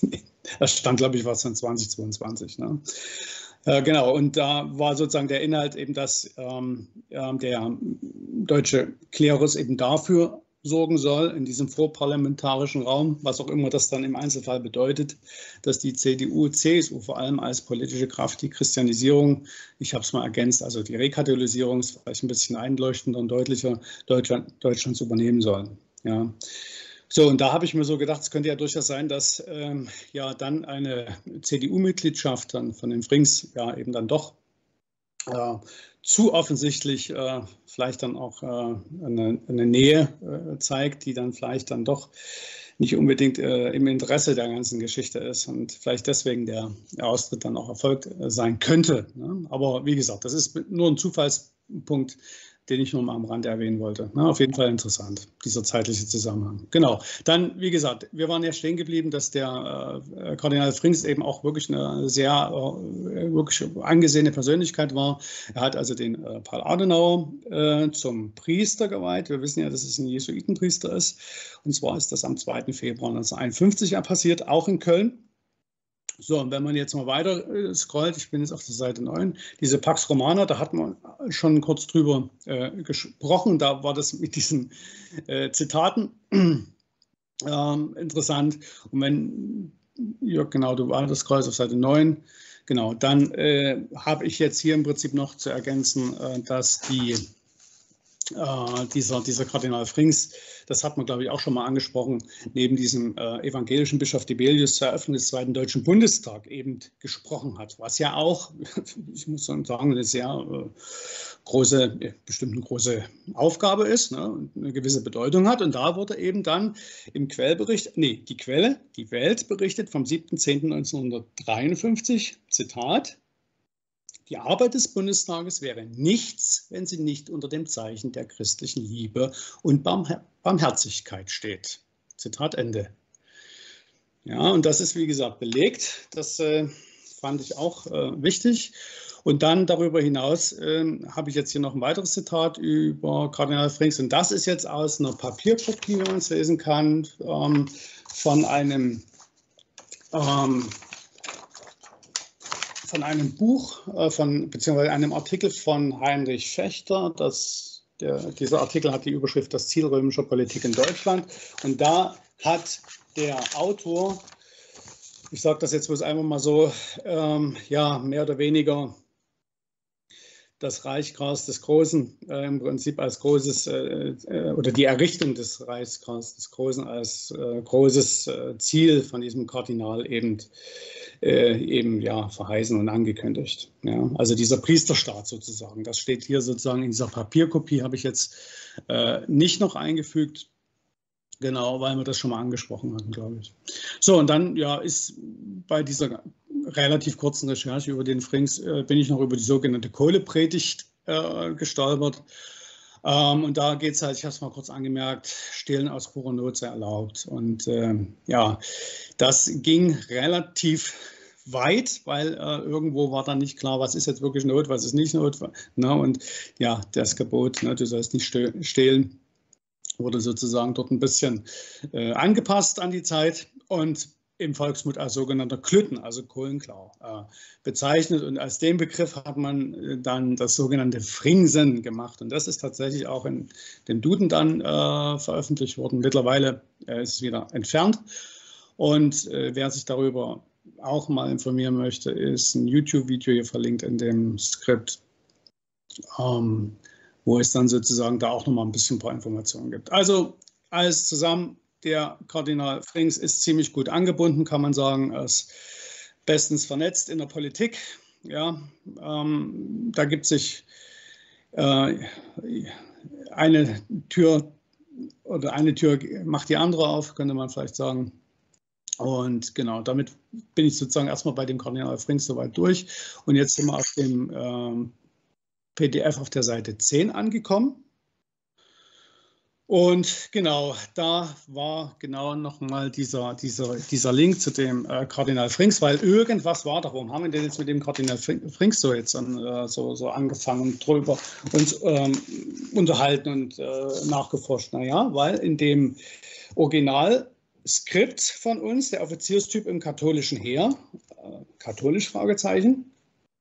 Speaker 8: das stand, glaube ich, was von zweitausendzweiundzwanzig. Ne? Äh, genau, und da war sozusagen der Inhalt eben, dass ähm, äh, der deutsche Klerus eben dafür sorgen soll, in diesem vorparlamentarischen Raum, was auch immer das dann im Einzelfall bedeutet, dass die C D U, C S U vor allem als politische Kraft die Christianisierung, ich habe es mal ergänzt, also die Rekatholisierung, ist vielleicht ein bisschen einleuchtender und deutlicher, Deutschland, Deutschlands übernehmen soll. Ja. So, und da habe ich mir so gedacht, es könnte ja durchaus sein, dass ähm, ja dann eine C D U-Mitgliedschaft dann von den Frings ja eben dann doch äh, zu offensichtlich äh, vielleicht dann auch äh, eine, eine Nähe äh, zeigt, die dann vielleicht dann doch nicht unbedingt äh, im Interesse der ganzen Geschichte ist und vielleicht deswegen der, der Austritt dann auch erfolgt äh, sein könnte. Ne? Aber wie gesagt, das ist nur ein Zufallspunkt, den ich nur mal am Rande erwähnen wollte. Na, auf jeden Fall interessant, dieser zeitliche Zusammenhang. Genau. Dann, wie gesagt, wir waren ja stehen geblieben, dass der äh, Kardinal Frings eben auch wirklich eine sehr äh, wirklich angesehene Persönlichkeit war. Er hat also den äh, Paul Adenauer äh, zum Priester geweiht. Wir wissen ja, dass es ein Jesuitenpriester ist. Und zwar ist das am zweiten Februar neunzehnhunderteinundfünfzig passiert, auch in Köln. So, und wenn man jetzt mal weiter äh, scrollt, ich bin jetzt auf der Seite neun, diese Pax Romana, da hat man schon kurz drüber äh, gesprochen, da war das mit diesen äh, Zitaten ähm, interessant. Und wenn, Jörg, genau, du wartest scrollst auf Seite neun, genau, dann äh, habe ich jetzt hier im Prinzip noch zu ergänzen, äh, dass die Äh, dieser, dieser Kardinal Frings, das hat man, glaube ich, auch schon mal angesprochen, neben diesem äh, evangelischen Bischof Dibelius zur Eröffnung des Zweiten Deutschen Bundestags eben gesprochen hat, was ja auch, ich muss sagen, eine sehr äh, große, äh, bestimmt eine große Aufgabe ist, ne, und eine gewisse Bedeutung hat. Und da wurde eben dann im Quellbericht, nee, die Quelle, die Welt berichtet vom siebten zehnten neunzehnhundertdreiundfünfzig, Zitat: Die Arbeit des Bundestages wäre nichts, wenn sie nicht unter dem Zeichen der christlichen Liebe und Barmher- Barmherzigkeit steht. Zitat Ende. Ja, und das ist, wie gesagt, belegt. Das äh, fand ich auch äh, wichtig. Und dann darüber hinaus äh, habe ich jetzt hier noch ein weiteres Zitat über Kardinal Frings. Und das ist jetzt aus einer Papierkopie, wenn man es lesen kann, ähm, von einem ähm, von einem Buch, äh, von, beziehungsweise einem Artikel von Heinrich Fechter. Das, der, dieser Artikel hat die Überschrift Das Ziel römischer Politik in Deutschland. Und da hat der Autor, ich sage das jetzt bloß einmal mal so, ähm, ja, mehr oder weniger das Reich Karls des Großen äh, im Prinzip als großes, äh, oder die Errichtung des Reichs Karls des Großen als äh, großes äh, Ziel von diesem Kardinal eben, äh, eben ja, verheißen und angekündigt. Ja. Also dieser Priesterstaat sozusagen, das steht hier sozusagen in dieser Papierkopie, habe ich jetzt äh, nicht noch eingefügt. Genau, weil wir das schon mal angesprochen hatten, glaube ich. So, und dann ja, ist bei dieser relativ kurzen Recherche über den Frings, äh, bin ich noch über die sogenannte Kohlepredigt äh, gestolpert. Ähm, und da geht es halt, ich habe es mal kurz angemerkt, Stehlen aus purer Not sei erlaubt. Und äh, ja, das ging relativ weit, weil äh, irgendwo war dann nicht klar, was ist jetzt wirklich Not, was ist nicht Not. Ne? Und ja, das Gebot, ne, du sollst nicht stehlen. wurde sozusagen dort ein bisschen äh, angepasst an die Zeit und im Volksmund als sogenannter Klütten, also Kohlenklau, äh, bezeichnet. Und als den Begriff hat man äh, dann das sogenannte Fringsen gemacht. Und das ist tatsächlich auch in dem Duden dann äh, veröffentlicht worden. Mittlerweile äh, ist es wieder entfernt. Und äh, wer sich darüber auch mal informieren möchte, ist ein YouTube-Video hier verlinkt in dem Skript, ähm, wo es dann sozusagen da auch nochmal ein bisschen ein paar Informationen gibt. Also alles zusammen. Der Kardinal Frings ist ziemlich gut angebunden, kann man sagen. Er ist bestens vernetzt in der Politik. Ja, ähm, da gibt sich äh, eine Tür oder eine Tür macht die andere auf, könnte man vielleicht sagen. Und genau, damit bin ich sozusagen erstmal bei dem Kardinal Frings soweit durch. Und jetzt sind wir auf dem ähm, P D F auf der Seite zehn angekommen. Und genau, da war genau nochmal dieser, dieser, dieser Link zu dem äh, Kardinal Frings, weil irgendwas war da. Warum haben wir denn jetzt mit dem Kardinal Frings so jetzt an, äh, so, so angefangen, drüber uns ähm, unterhalten und äh, nachgeforscht? Naja, weil in dem Originalskript von uns, der Offizierstyp im katholischen Heer, äh, katholisch Fragezeichen,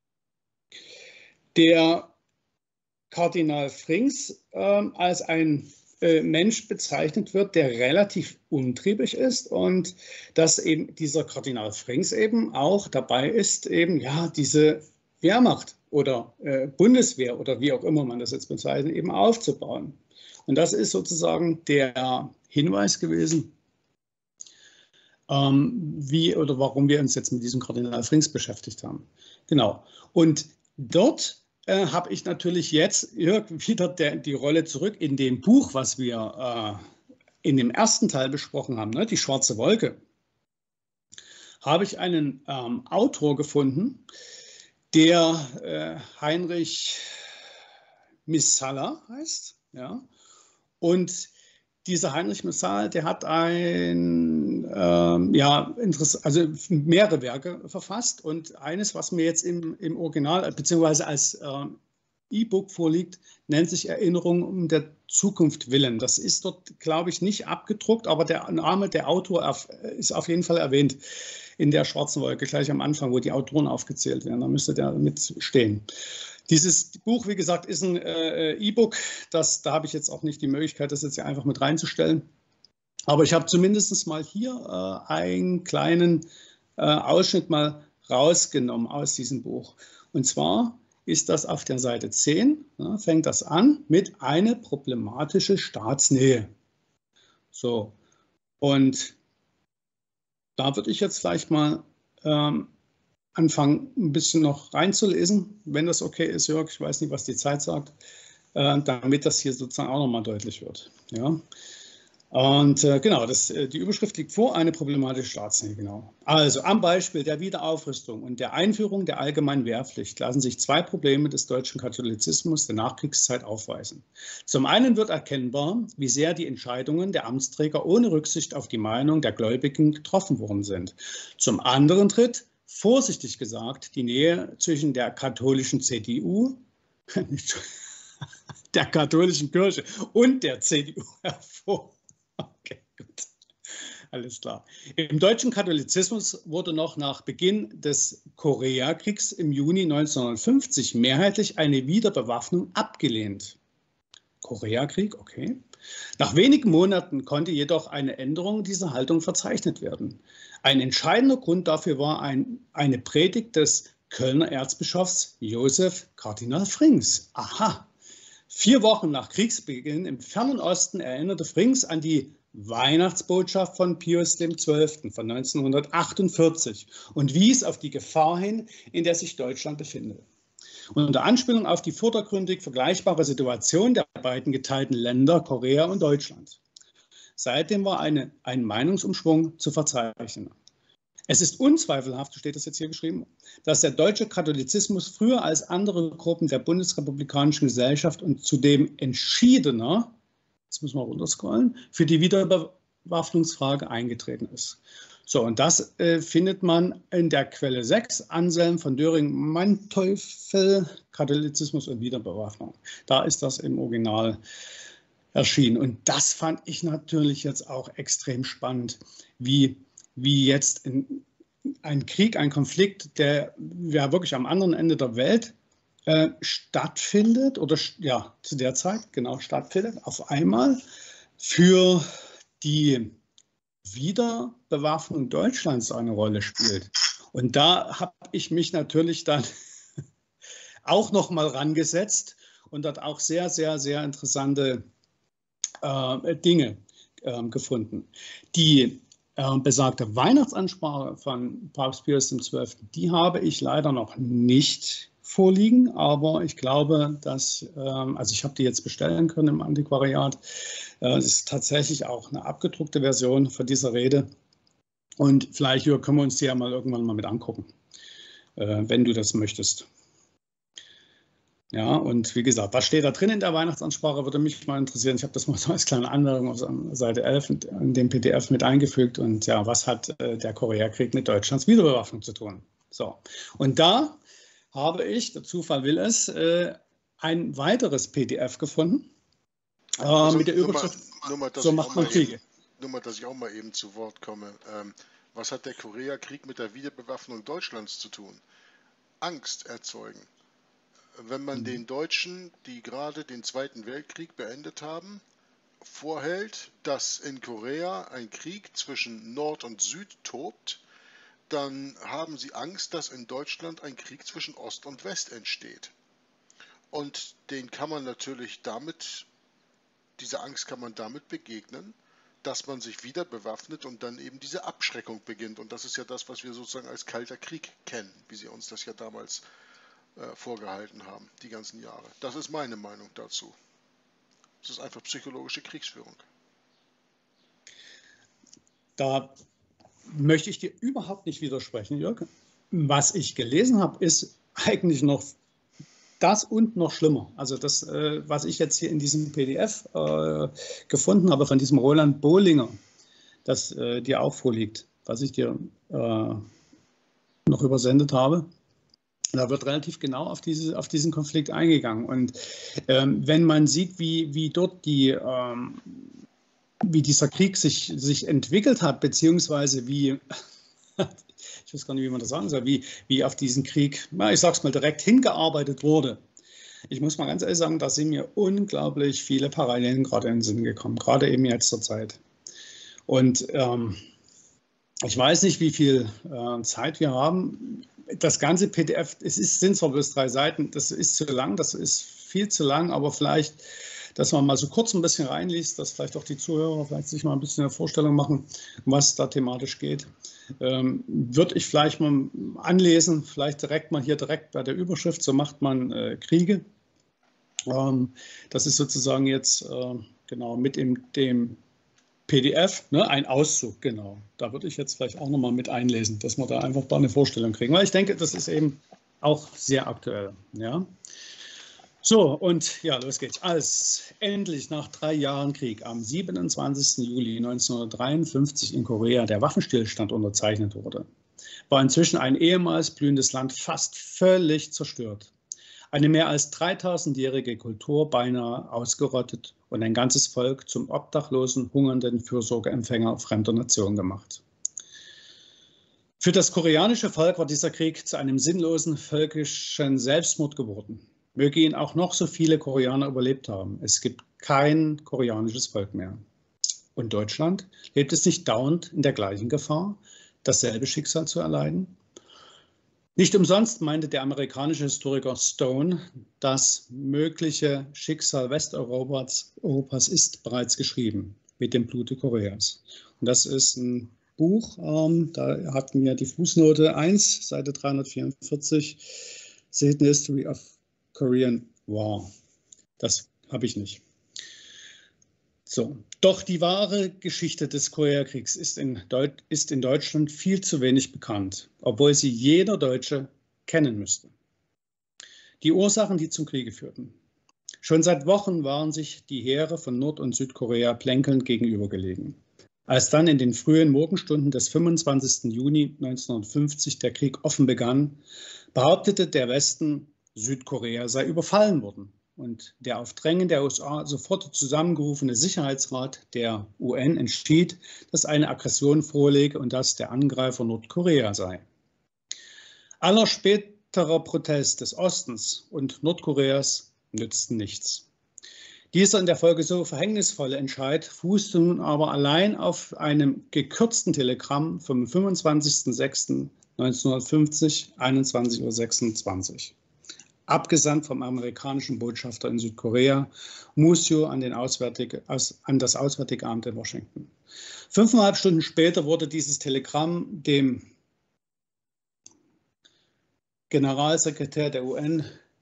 Speaker 8: der Kardinal Frings äh, als ein Mensch bezeichnet wird, der relativ umtriebig ist und dass eben dieser Kardinal Frings eben auch dabei ist, eben ja diese Wehrmacht oder äh, Bundeswehr oder wie auch immer man das jetzt bezeichnet, eben aufzubauen. Und das ist sozusagen der Hinweis gewesen, ähm, wie oder warum wir uns jetzt mit diesem Kardinal Frings beschäftigt haben. Genau. Und dort Äh, habe ich natürlich jetzt wieder der, die Rolle zurück in dem Buch, was wir äh, in dem ersten Teil besprochen haben, ne, die Schwarze Wolke. Habe ich einen ähm, Autor gefunden, der äh, Heinrich Missalla heißt. Ja? Und dieser Heinrich Missalla, der hat ein, ähm, ja, also mehrere Werke verfasst und eines, was mir jetzt im, im Original bzw. als ähm, E-Book vorliegt, nennt sich Erinnerung um der Zukunft willen. Das ist dort, glaube ich, nicht abgedruckt, aber der Name der Autor ist auf jeden Fall erwähnt in der Schwarzen Wolke, gleich am Anfang, wo die Autoren aufgezählt werden. Da müsste der mitstehen. Dieses Buch, wie gesagt, ist ein äh, E-Book. Das, da habe ich jetzt auch nicht die Möglichkeit, das jetzt hier einfach mit reinzustellen. Aber ich habe zumindest mal hier äh, einen kleinen äh, Ausschnitt mal rausgenommen aus diesem Buch. Und zwar ist das auf der Seite zehn, ja, fängt das an mit eine problematische Staatsnähe. So, und da würde ich jetzt vielleicht mal ähm, anfangen, ein bisschen noch reinzulesen, wenn das okay ist, Jörg. Ich weiß nicht, was die Zeit sagt, äh, damit das hier sozusagen auch nochmal deutlich wird. Ja? Und äh, genau, das, äh, die Überschrift liegt vor, eine problematische Staatsnähe. Genau. Also am Beispiel der Wiederaufrüstung und der Einführung der allgemeinen Wehrpflicht lassen sich zwei Probleme des deutschen Katholizismus der Nachkriegszeit aufweisen. Zum einen wird erkennbar, wie sehr die Entscheidungen der Amtsträger ohne Rücksicht auf die Meinung der Gläubigen getroffen worden sind. Zum anderen tritt, vorsichtig gesagt, die Nähe zwischen der katholischen C D U, der katholischen Kirche und der C D U hervor. Okay, gut. Alles klar. Im deutschen Katholizismus wurde noch nach Beginn des Koreakriegs im Juni neunzehnhundertfünfzig mehrheitlich eine Wiederbewaffnung abgelehnt. Koreakrieg, okay. Nach wenigen Monaten konnte jedoch eine Änderung dieser Haltung verzeichnet werden. Ein entscheidender Grund dafür war ein, eine Predigt des Kölner Erzbischofs Josef Kardinal Frings. Aha. Vier Wochen nach Kriegsbeginn im fernen Osten erinnerte Frings an die Weihnachtsbotschaft von Pius der Zwölfte von neunzehnhundertachtundvierzig und wies auf die Gefahr hin, in der sich Deutschland befindet. Und unter Anspielung auf die vordergründig vergleichbare Situation der beiden geteilten Länder, Korea und Deutschland. Seitdem war eine, ein Meinungsumschwung zu verzeichnen. Es ist unzweifelhaft, so steht das jetzt hier geschrieben, dass der deutsche Katholizismus früher als andere Gruppen der bundesrepublikanischen Gesellschaft und zudem entschiedener, jetzt müssen wir runterscrollen, für die Wiederbewaffnungsfrage eingetreten ist. So, und das äh, findet man in der Quelle sechs, Anselm von Döring-Manteuffel, Katholizismus und Wiederbewaffnung. Da ist das im Original erschien. Und das fand ich natürlich jetzt auch extrem spannend, wie, wie jetzt in, ein Krieg, ein Konflikt, der ja wirklich am anderen Ende der Welt äh, stattfindet oder ja, zu der Zeit genau stattfindet, auf einmal für die Wiederbewaffnung Deutschlands eine Rolle spielt. Und da habe ich mich natürlich dann auch noch mal rangesetzt und dort auch sehr, sehr, sehr interessante äh, Dinge äh, gefunden. Die äh, besagte Weihnachtsansprache von Papst Pius der Zwölfte, die habe ich leider noch nicht vorliegen, aber ich glaube, dass, äh, also ich habe die jetzt bestellen können im Antiquariat. Es ist tatsächlich auch eine abgedruckte Version von dieser Rede. Und vielleicht Jörg, können wir uns die ja mal irgendwann mal mit angucken, äh, wenn du das möchtest. Ja, und wie gesagt, was steht da drin in der Weihnachtsansprache, würde mich mal interessieren. Ich habe das mal so als kleine Anmerkung auf Seite elf in dem P D F mit eingefügt. Und ja, was hat äh, der Koreakrieg mit Deutschlands Wiederbewaffnung zu tun? So, und da habe ich, der Zufall will es, äh, ein weiteres P D F gefunden.
Speaker 7: Also
Speaker 8: mit der
Speaker 7: nur mal,
Speaker 8: Überschrift,
Speaker 7: nur mal, dass
Speaker 8: so
Speaker 7: ich
Speaker 8: macht
Speaker 7: auch
Speaker 8: man
Speaker 7: mal
Speaker 8: Kriege.
Speaker 7: eben, nur mal, dass ich auch mal eben zu Wort komme. Ähm, was hat der Koreakrieg mit der Wiederbewaffnung Deutschlands zu tun? Angst erzeugen. Wenn man
Speaker 8: Mhm.
Speaker 7: den Deutschen, die gerade den Zweiten Weltkrieg beendet haben, vorhält, dass in Korea ein Krieg zwischen Nord und Süd tobt, dann haben sie Angst, dass in Deutschland ein Krieg zwischen Ost und West entsteht. Und den kann man natürlich damit Dieser Angst kann man damit begegnen, dass man sich wieder bewaffnet und dann eben diese Abschreckung beginnt. Und das ist ja das, was wir sozusagen als Kalter Krieg kennen, wie sie uns das ja damals äh, vorgehalten haben, die ganzen Jahre. Das ist meine Meinung dazu. Es ist einfach psychologische Kriegsführung.
Speaker 8: Da möchte ich dir überhaupt nicht widersprechen, Jörg. Was ich gelesen habe, ist eigentlich noch das und noch schlimmer. Also das, äh, was ich jetzt hier in diesem P D F äh, gefunden habe von diesem Roland Bohlinger, das äh, dir auch vorliegt, was ich dir äh, noch übersendet habe, da wird relativ genau auf, diese, auf diesen Konflikt eingegangen. Und ähm, wenn man sieht, wie, wie dort die, ähm, wie dieser Krieg sich, sich entwickelt hat, beziehungsweise wie ich weiß gar nicht, wie man das sagen soll, wie, wie auf diesen Krieg, na, ich sag's mal, direkt hingearbeitet wurde. Ich muss mal ganz ehrlich sagen, da sind mir unglaublich viele Parallelen gerade in den Sinn gekommen, gerade eben jetzt zur Zeit. Und ähm, ich weiß nicht, wie viel äh, Zeit wir haben. Das ganze P D F, es ist, sind zwar bloß drei Seiten, das ist zu lang, das ist viel zu lang, aber vielleicht, dass man mal so kurz ein bisschen reinliest, dass vielleicht auch die Zuhörer vielleicht sich mal ein bisschen eine Vorstellung machen, was da thematisch geht. Ähm, würde ich vielleicht mal anlesen, vielleicht direkt mal hier direkt bei der Überschrift, so macht man äh, Kriege. Ähm, das ist sozusagen jetzt äh, genau mit in dem P D F, ne, ein Auszug, genau. Da würde ich jetzt vielleicht auch nochmal mit einlesen, dass wir da einfach mal eine Vorstellung kriegen, weil ich denke, das ist eben auch sehr aktuell. Ja. So, und ja, los geht's. Als endlich nach drei Jahren Krieg am siebenundzwanzigsten Juli neunzehnhundertdreiundfünfzig in Korea der Waffenstillstand unterzeichnet wurde, war inzwischen ein ehemals blühendes Land fast völlig zerstört. Eine mehr als dreitausendjährige Kultur beinahe ausgerottet und ein ganzes Volk zum obdachlosen, hungernden Fürsorgeempfänger fremder Nationen gemacht. Für das koreanische Volk war dieser Krieg zu einem sinnlosen völkischen Selbstmord geworden. Möge ihn auch noch so viele Koreaner überlebt haben. Es gibt kein koreanisches Volk mehr. Und Deutschland? Lebt es nicht dauernd in der gleichen Gefahr, dasselbe Schicksal zu erleiden? Nicht umsonst meinte der amerikanische Historiker Stone, das mögliche Schicksal Westeuropas Europas ist bereits geschrieben mit dem Blute Koreas. Und das ist ein Buch, ähm, da hatten wir die Fußnote eins, Seite dreihundertvierundvierzig, The Hidden History of Korean War. Das habe ich nicht. So. Doch die wahre Geschichte des Koreakriegs ist in, Deut ist in Deutschland viel zu wenig bekannt, obwohl sie jeder Deutsche kennen müsste. Die Ursachen, die zum Kriege führten. Schon seit Wochen waren sich die Heere von Nord- und Südkorea plänkelnd gegenübergelegen. Als dann in den frühen Morgenstunden des fünfundzwanzigsten Juni neunzehnhundertfünfzig der Krieg offen begann, behauptete der Westen, Südkorea sei überfallen worden und der auf Drängen der U S A sofort zusammengerufene Sicherheitsrat der U N entschied, dass eine Aggression vorliege und dass der Angreifer Nordkorea sei. Aller späterer Protest des Ostens und Nordkoreas nützten nichts. Dieser in der Folge so verhängnisvolle Entscheid fußte nun aber allein auf einem gekürzten Telegramm vom fünfundzwanzigsten sechsten neunzehnhundertfünfzig, einundzwanzig Uhr sechsundzwanzig. Abgesandt vom amerikanischen Botschafter in Südkorea, Museo, an, den Auswärtige, aus, an das Auswärtige Amt in Washington. Fünfeinhalb Stunden später wurde dieses Telegramm dem Generalsekretär der U N,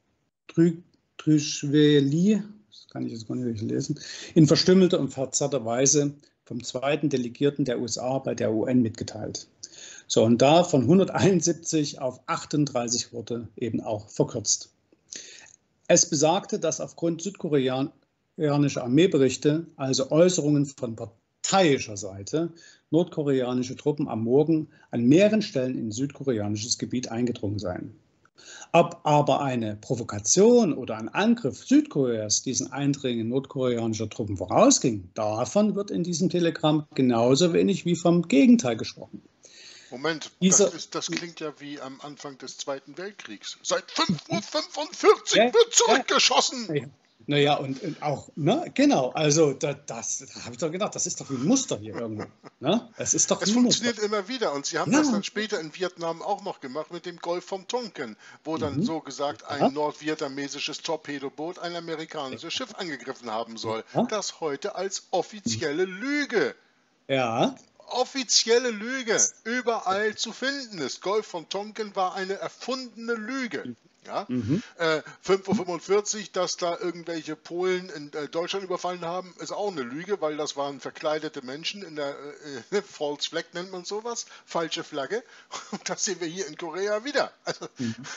Speaker 8: Drüschweli, das kann ich jetzt gar nicht lesen, in verstümmelter und verzerrter Weise vom zweiten Delegierten der U S A bei der U N mitgeteilt. So, und da von hunderteinundsiebzig auf achtunddreißig Worte eben auch verkürzt. Es besagte, dass aufgrund südkoreanischer Armeeberichte, also Äußerungen von parteiischer Seite, nordkoreanische Truppen am Morgen an mehreren Stellen in südkoreanisches Gebiet eingedrungen seien. Ob aber eine Provokation oder ein Angriff Südkoreas diesen Eindringen nordkoreanischer Truppen vorausging, davon wird in diesem Telegramm genauso wenig wie vom Gegenteil gesprochen.
Speaker 7: Moment,
Speaker 8: Dieser,
Speaker 7: das, ist, das klingt ja wie am Anfang des Zweiten Weltkriegs. Seit fünf Uhr fünfundvierzig
Speaker 8: ja,
Speaker 7: wird zurückgeschossen.
Speaker 8: Ja. Naja, und, und auch, ne, genau, also da, das, da habe ich doch gedacht, das ist doch wie ein Muster hier irgendwo. Ne? Das ist doch
Speaker 7: Es
Speaker 8: wie ein Muster.
Speaker 7: funktioniert immer wieder und sie haben
Speaker 8: Ja.
Speaker 7: das dann später in Vietnam auch noch gemacht mit dem Golf von Tonkin, wo dann
Speaker 8: Mhm.
Speaker 7: so gesagt ein
Speaker 8: Ja.
Speaker 7: nordvietnamesisches Torpedoboot ein amerikanisches Schiff angegriffen haben soll.
Speaker 8: Ja.
Speaker 7: Das heute als offizielle Lüge,
Speaker 8: Ja,
Speaker 7: offizielle Lüge überall zu finden ist. Golf von Tonkin war eine erfundene Lüge. Ja?
Speaker 8: mhm.
Speaker 7: Äh, fünf Uhr fünfundvierzig, dass da irgendwelche Polen in äh, Deutschland überfallen haben, ist auch eine Lüge, weil das waren verkleidete Menschen in der äh, False Flag nennt man sowas, falsche Flagge. Und das sehen wir hier in Korea wieder. Also,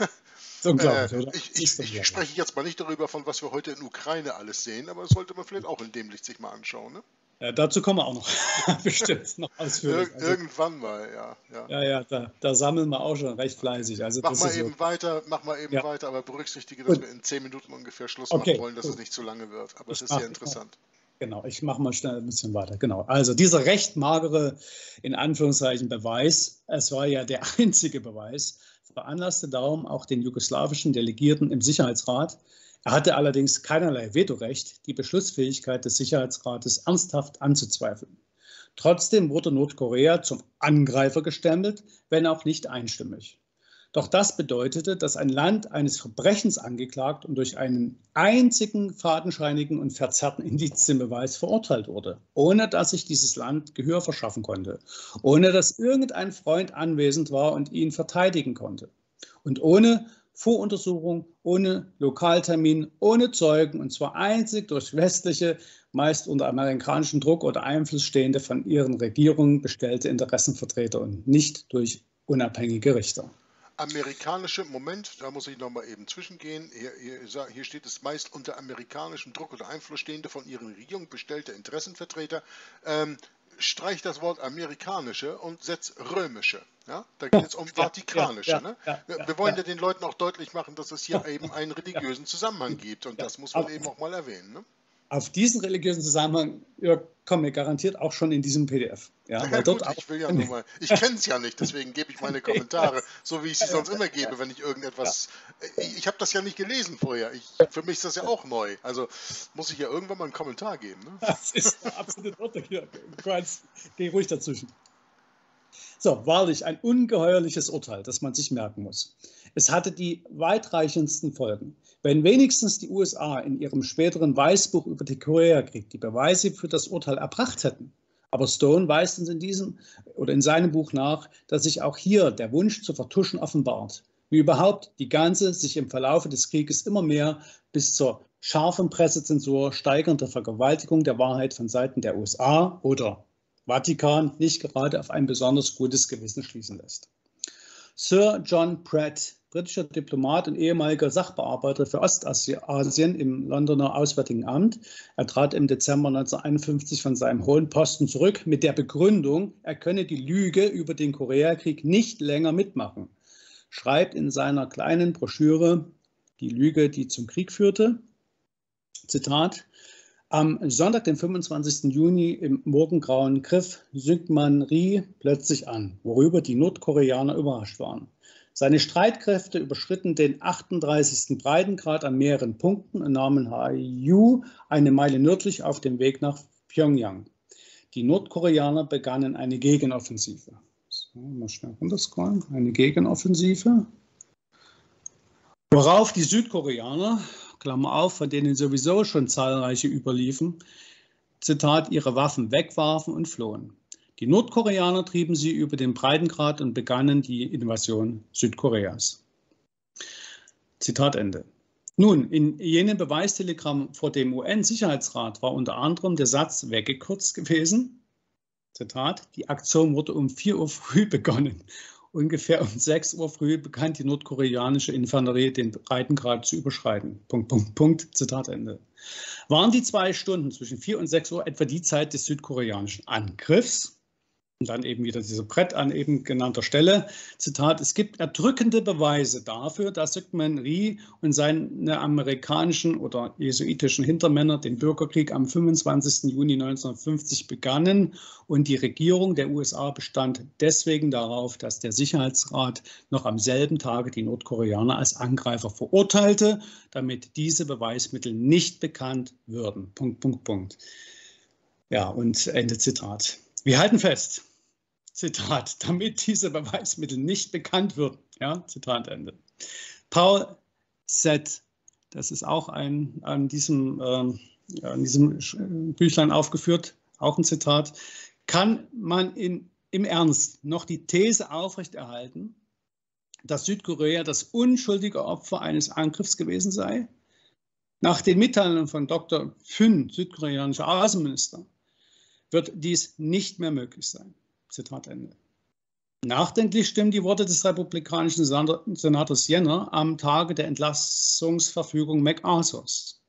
Speaker 8: ist unglaublich,
Speaker 7: äh,
Speaker 8: oder?
Speaker 7: ich,
Speaker 8: Das ist
Speaker 7: ich, ich
Speaker 8: doch
Speaker 7: spreche jetzt mal nicht darüber, von was wir heute in Ukraine alles sehen, aber das sollte man vielleicht auch in dem Licht sich mal anschauen. Ne?
Speaker 8: Ja, dazu kommen wir auch noch bestimmt noch ausführlich.
Speaker 7: Ir
Speaker 8: Also,
Speaker 7: irgendwann mal, ja. ja.
Speaker 8: ja, ja, da, da sammeln wir auch schon recht fleißig. Also,
Speaker 7: Mach
Speaker 8: das
Speaker 7: mal
Speaker 8: ist
Speaker 7: eben
Speaker 8: so.
Speaker 7: weiter, mach mal eben
Speaker 8: Ja.
Speaker 7: weiter, aber berücksichtige, dass
Speaker 8: Gut.
Speaker 7: wir in zehn Minuten ungefähr Schluss
Speaker 8: Okay,
Speaker 7: machen wollen, dass
Speaker 8: gut.
Speaker 7: es nicht zu lange wird. Aber es
Speaker 8: Ich
Speaker 7: ist
Speaker 8: mach-
Speaker 7: sehr interessant.
Speaker 8: Genau, ich mache mal schnell ein bisschen weiter. Genau. Also dieser recht magere, in Anführungszeichen, Beweis, es war ja der einzige Beweis, veranlasste darum auch den jugoslawischen Delegierten im Sicherheitsrat. Er hatte allerdings keinerlei Vetorecht, die Beschlussfähigkeit des Sicherheitsrates ernsthaft anzuzweifeln. Trotzdem wurde Nordkorea zum Angreifer gestempelt, wenn auch nicht einstimmig. Doch das bedeutete, dass ein Land eines Verbrechens angeklagt und durch einen einzigen fadenscheinigen und verzerrten Indizienbeweis verurteilt wurde, ohne dass sich dieses Land Gehör verschaffen konnte, ohne dass irgendein Freund anwesend war und ihn verteidigen konnte und ohne Voruntersuchung, ohne Lokaltermin, ohne Zeugen, und zwar einzig durch westliche, meist unter amerikanischem Druck oder Einfluss stehende, von ihren Regierungen bestellte Interessenvertreter und nicht durch unabhängige Richter.
Speaker 7: Amerikanische, Moment, da muss ich nochmal eben zwischengehen. Hier, hier, hier steht es meist unter amerikanischem Druck oder Einfluss stehende, von ihren Regierungen bestellte Interessenvertreter. Ähm, streich das Wort amerikanische und setz römische. Ja? Da geht es um vatikanische.
Speaker 8: Ja, ja,
Speaker 7: ne?
Speaker 8: ja,
Speaker 7: wir,
Speaker 8: ja,
Speaker 7: wir wollen
Speaker 8: ja.
Speaker 7: ja den Leuten auch deutlich machen, dass es hier eben einen religiösen Zusammenhang gibt. Und
Speaker 8: Ja.
Speaker 7: das muss man
Speaker 8: Aber-
Speaker 7: eben auch mal erwähnen. Ne?
Speaker 8: Auf diesen religiösen Zusammenhang ja, kommen wir garantiert auch schon in diesem P D F. Ja,
Speaker 7: Ja,
Speaker 8: weil dort
Speaker 7: gut,
Speaker 8: auch,
Speaker 7: ich will ja nur mal, ich kenne es ja nicht, deswegen gebe ich meine Kommentare, so wie ich sie sonst immer gebe, wenn ich irgendetwas, ich, ich habe das ja nicht gelesen vorher, ich, für mich ist das ja auch neu, also muss ich ja irgendwann mal einen Kommentar geben. Ne?
Speaker 8: das ist absolut in Ordnung. Hier. Franz, geh ruhig dazwischen. So, wahrlich ein ungeheuerliches Urteil, das man sich merken muss. Es hatte die weitreichendsten Folgen. Wenn wenigstens die U S A in ihrem späteren Weißbuch über den Koreakrieg die Beweise für das Urteil erbracht hätten. Aber Stone weist uns in diesem oder in seinem Buch nach, dass sich auch hier der Wunsch zu vertuschen offenbart. Wie überhaupt die ganze sich im Verlaufe des Krieges immer mehr bis zur scharfen Pressezensur steigernde Vergewaltigung der Wahrheit von Seiten der U S A oder Vatikan nicht gerade auf ein besonders gutes Gewissen schließen lässt. Sir John Pratt, britischer Diplomat und ehemaliger Sachbearbeiter für Ostasien im Londoner Auswärtigen Amt. Er trat im Dezember neunzehnhunderteinundfünfzig von seinem hohen Posten zurück mit der Begründung, er könne die Lüge über den Koreakrieg nicht länger mitmachen. Schreibt in seiner kleinen Broschüre Die Lüge, die zum Krieg führte. Zitat: Am Sonntag, den fünfundzwanzigsten Juni im Morgengrauen griff Syngman Rhee plötzlich an, worüber die Nordkoreaner überrascht waren. Seine Streitkräfte überschritten den achtunddreißigsten Breitengrad an mehreren Punkten und nahmen Haeju eine Meile nördlich auf dem Weg nach Pyongyang. Die Nordkoreaner begannen eine Gegenoffensive. So, mal schnell runterscrollen. Eine Gegenoffensive. Worauf die Südkoreaner, Klammer auf, von denen sowieso schon zahlreiche überliefen, Zitat, ihre Waffen wegwarfen und flohen. Die Nordkoreaner trieben sie über den Breitengrad und begannen die Invasion Südkoreas. Zitat Ende. Nun, in jenem Beweistelegramm vor dem U N-Sicherheitsrat war unter anderem der Satz weggekürzt gewesen. Zitat, die Aktion wurde um vier Uhr früh begonnen. Ungefähr um sechs Uhr früh begann die nordkoreanische Infanterie den Breitengrad zu überschreiten. Punkt, Punkt, Punkt, Zitat Ende. Waren die zwei Stunden zwischen vier und sechs Uhr etwa die Zeit des südkoreanischen Angriffs? Und dann eben wieder dieser Brett an eben genannter Stelle. Zitat, es gibt erdrückende Beweise dafür, dass Syngman Rhee und seine amerikanischen oder jesuitischen Hintermänner den Bürgerkrieg am fünfundzwanzigsten Juni neunzehnhundertfünfzig begannen und die Regierung der U S A bestand deswegen darauf, dass der Sicherheitsrat noch am selben Tage die Nordkoreaner als Angreifer verurteilte, damit diese Beweismittel nicht bekannt würden. Punkt, Punkt, Punkt. Ja, und Ende Zitat. Wir halten fest. Zitat, damit diese Beweismittel nicht bekannt würden. Ja, Zitat Ende. Paul said, das ist auch ein, an, diesem, ähm, an diesem Büchlein aufgeführt, auch ein Zitat, kann man in, im Ernst noch die These aufrechterhalten, dass Südkorea das unschuldige Opfer eines Angriffs gewesen sei? Nach den Mitteilungen von Doktor Phyn, südkoreanischer Außenminister, wird dies nicht mehr möglich sein. Zitat Ende. Nachdenklich stimmen die Worte des republikanischen Senators Jenner am Tage der Entlassungsverfügung MacArthurs.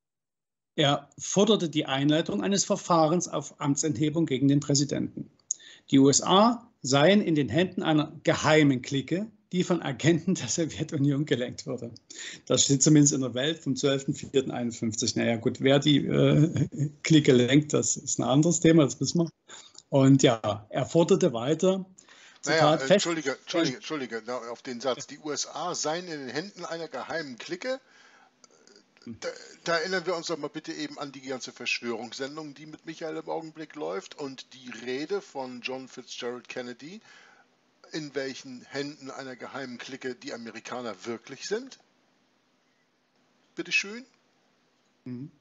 Speaker 8: Er forderte die Einleitung eines Verfahrens auf Amtsenthebung gegen den Präsidenten. Die U S A seien in den Händen einer geheimen Clique, die von Agenten der Sowjetunion gelenkt wurde. Das steht zumindest in der Welt vom zwölften vierten einundfünfzig. Naja gut, wer die äh, Clique lenkt, das ist ein anderes Thema, das wissen wir. Und ja, er forderte weiter.
Speaker 7: Naja, äh, Entschuldige, Entschuldige, Entschuldige, auf den Satz, die U S A seien in den Händen einer geheimen Clique. Da, da erinnern wir uns doch mal bitte eben an die ganze Verschwörungssendung, die mit Michael im Augenblick läuft und die Rede von John Fitzgerald Kennedy, in welchen Händen einer geheimen Clique die Amerikaner wirklich sind. Bitteschön. Mhm.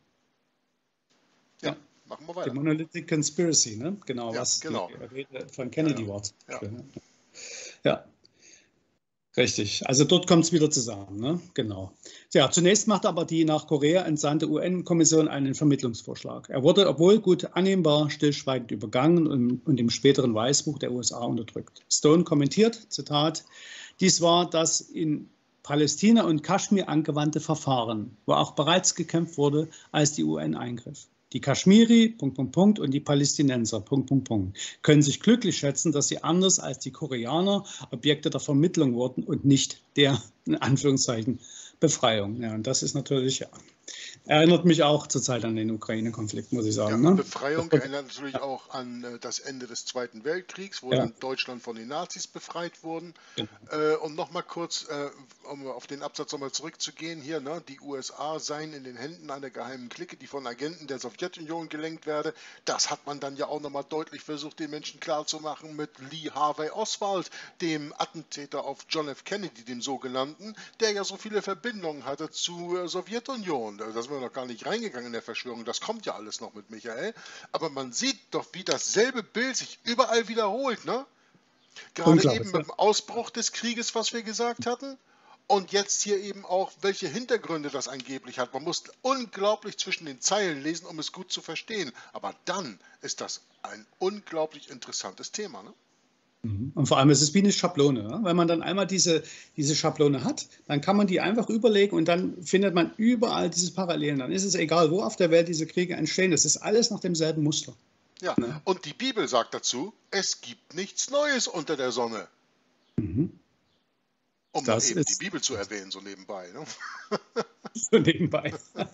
Speaker 7: Ja. Machen wir weiter.
Speaker 8: Die Monolithic Conspiracy, ne? Genau,
Speaker 7: ja,
Speaker 8: was
Speaker 7: genau.
Speaker 8: die Rede von Kennedy
Speaker 7: ja,
Speaker 8: war.
Speaker 7: Ja.
Speaker 8: ja, richtig. Also dort kommt es wieder zusammen, ne? Genau. Ja, zunächst macht aber die nach Korea entsandte U N-Kommission einen Vermittlungsvorschlag. Er wurde, obwohl gut annehmbar, stillschweigend übergangen und, und im späteren Weißbuch der U S A unterdrückt. Stone kommentiert, Zitat, dies war das in Palästina und Kaschmir angewandte Verfahren, wo auch bereits gekämpft wurde, als die U N eingriff. Die Kaschmiri, Punkt, Punkt, Punkt, und die Palästinenser, Punkt, Punkt, Punkt, können sich glücklich schätzen, dass sie anders als die Koreaner Objekte der Vermittlung wurden und nicht der, in Anführungszeichen, Befreiung. Ja, und das ist natürlich, ja, erinnert mich auch zurzeit an den Ukraine-Konflikt, muss ich sagen.
Speaker 7: Ja,
Speaker 8: ne?
Speaker 7: Befreiung erinnert natürlich ja. auch an äh, das Ende des Zweiten Weltkriegs, wo ja. dann Deutschland von den Nazis befreit wurden. Genau. Äh, um nochmal kurz, äh, um auf den Absatz nochmal zurückzugehen, hier, ne, die U S A seien in den Händen einer geheimen Clique, die von Agenten der Sowjetunion gelenkt werde. Das hat man dann ja auch nochmal deutlich versucht, den Menschen klarzumachen mit Lee Harvey Oswald, dem Attentäter auf John F. Kennedy, dem sogenannten, der ja so viele Verbindungen hatte zur Sowjetunion. Da sind wir noch gar nicht reingegangen in der Verschwörung, das kommt ja alles noch mit Michael. Aber man sieht doch, wie dasselbe Bild sich überall wiederholt, ne? Gerade eben mit dem Ausbruch des Krieges, was wir gesagt hatten. Und jetzt hier eben auch, welche Hintergründe das angeblich hat. Man muss unglaublich zwischen den Zeilen lesen, um es gut zu verstehen. Aber dann ist das ein unglaublich interessantes Thema, ne?
Speaker 8: Und vor allem ist es wie eine Schablone. Ne? Wenn man dann einmal diese, diese Schablone hat, dann kann man die einfach überlegen und dann findet man überall diese Parallelen. Dann ist es egal, wo auf der Welt diese Kriege entstehen. Das ist alles nach demselben Muster.
Speaker 7: Ja, ne? Und die Bibel sagt dazu, es gibt nichts Neues unter der Sonne.
Speaker 8: Mhm.
Speaker 7: Um
Speaker 8: Das
Speaker 7: mal eben die
Speaker 8: ist
Speaker 7: Bibel zu erwähnen, so nebenbei. Ne?
Speaker 8: so nebenbei.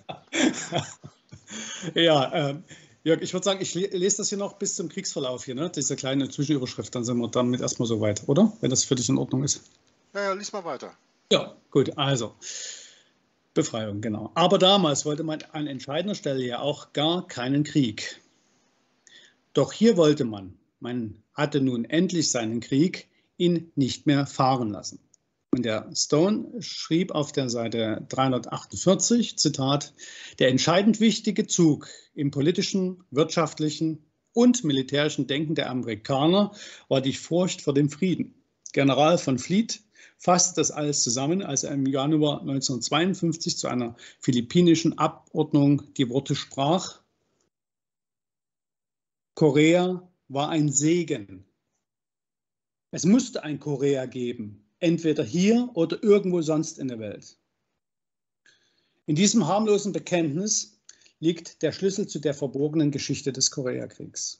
Speaker 8: Ja, ähm, Jörg, ich würde sagen, ich le- lese das hier noch bis zum Kriegsverlauf hier, ne? Diese kleine Zwischenüberschrift, dann sind wir damit erstmal so weit, oder? Wenn das für dich in Ordnung ist.
Speaker 7: Ja, ja, lies mal weiter.
Speaker 8: Ja, gut, also Befreiung, genau. Aber damals wollte man an entscheidender Stelle ja auch gar keinen Krieg. Doch hier wollte man, man hatte nun endlich seinen Krieg, ihn nicht mehr fahren lassen. Und der Stone schrieb auf der Seite dreihundertachtundvierzig, Zitat, der entscheidend wichtige Zug im politischen, wirtschaftlichen und militärischen Denken der Amerikaner war die Furcht vor dem Frieden. General von Fleet fasste das alles zusammen, als er im Januar neunzehnhundertzweiundfünfzig zu einer philippinischen Abordnung die Worte sprach: Korea war ein Segen. Es musste ein Korea geben, entweder hier oder irgendwo sonst in der Welt. In diesem harmlosen Bekenntnis liegt der Schlüssel zu der verborgenen Geschichte des Koreakriegs.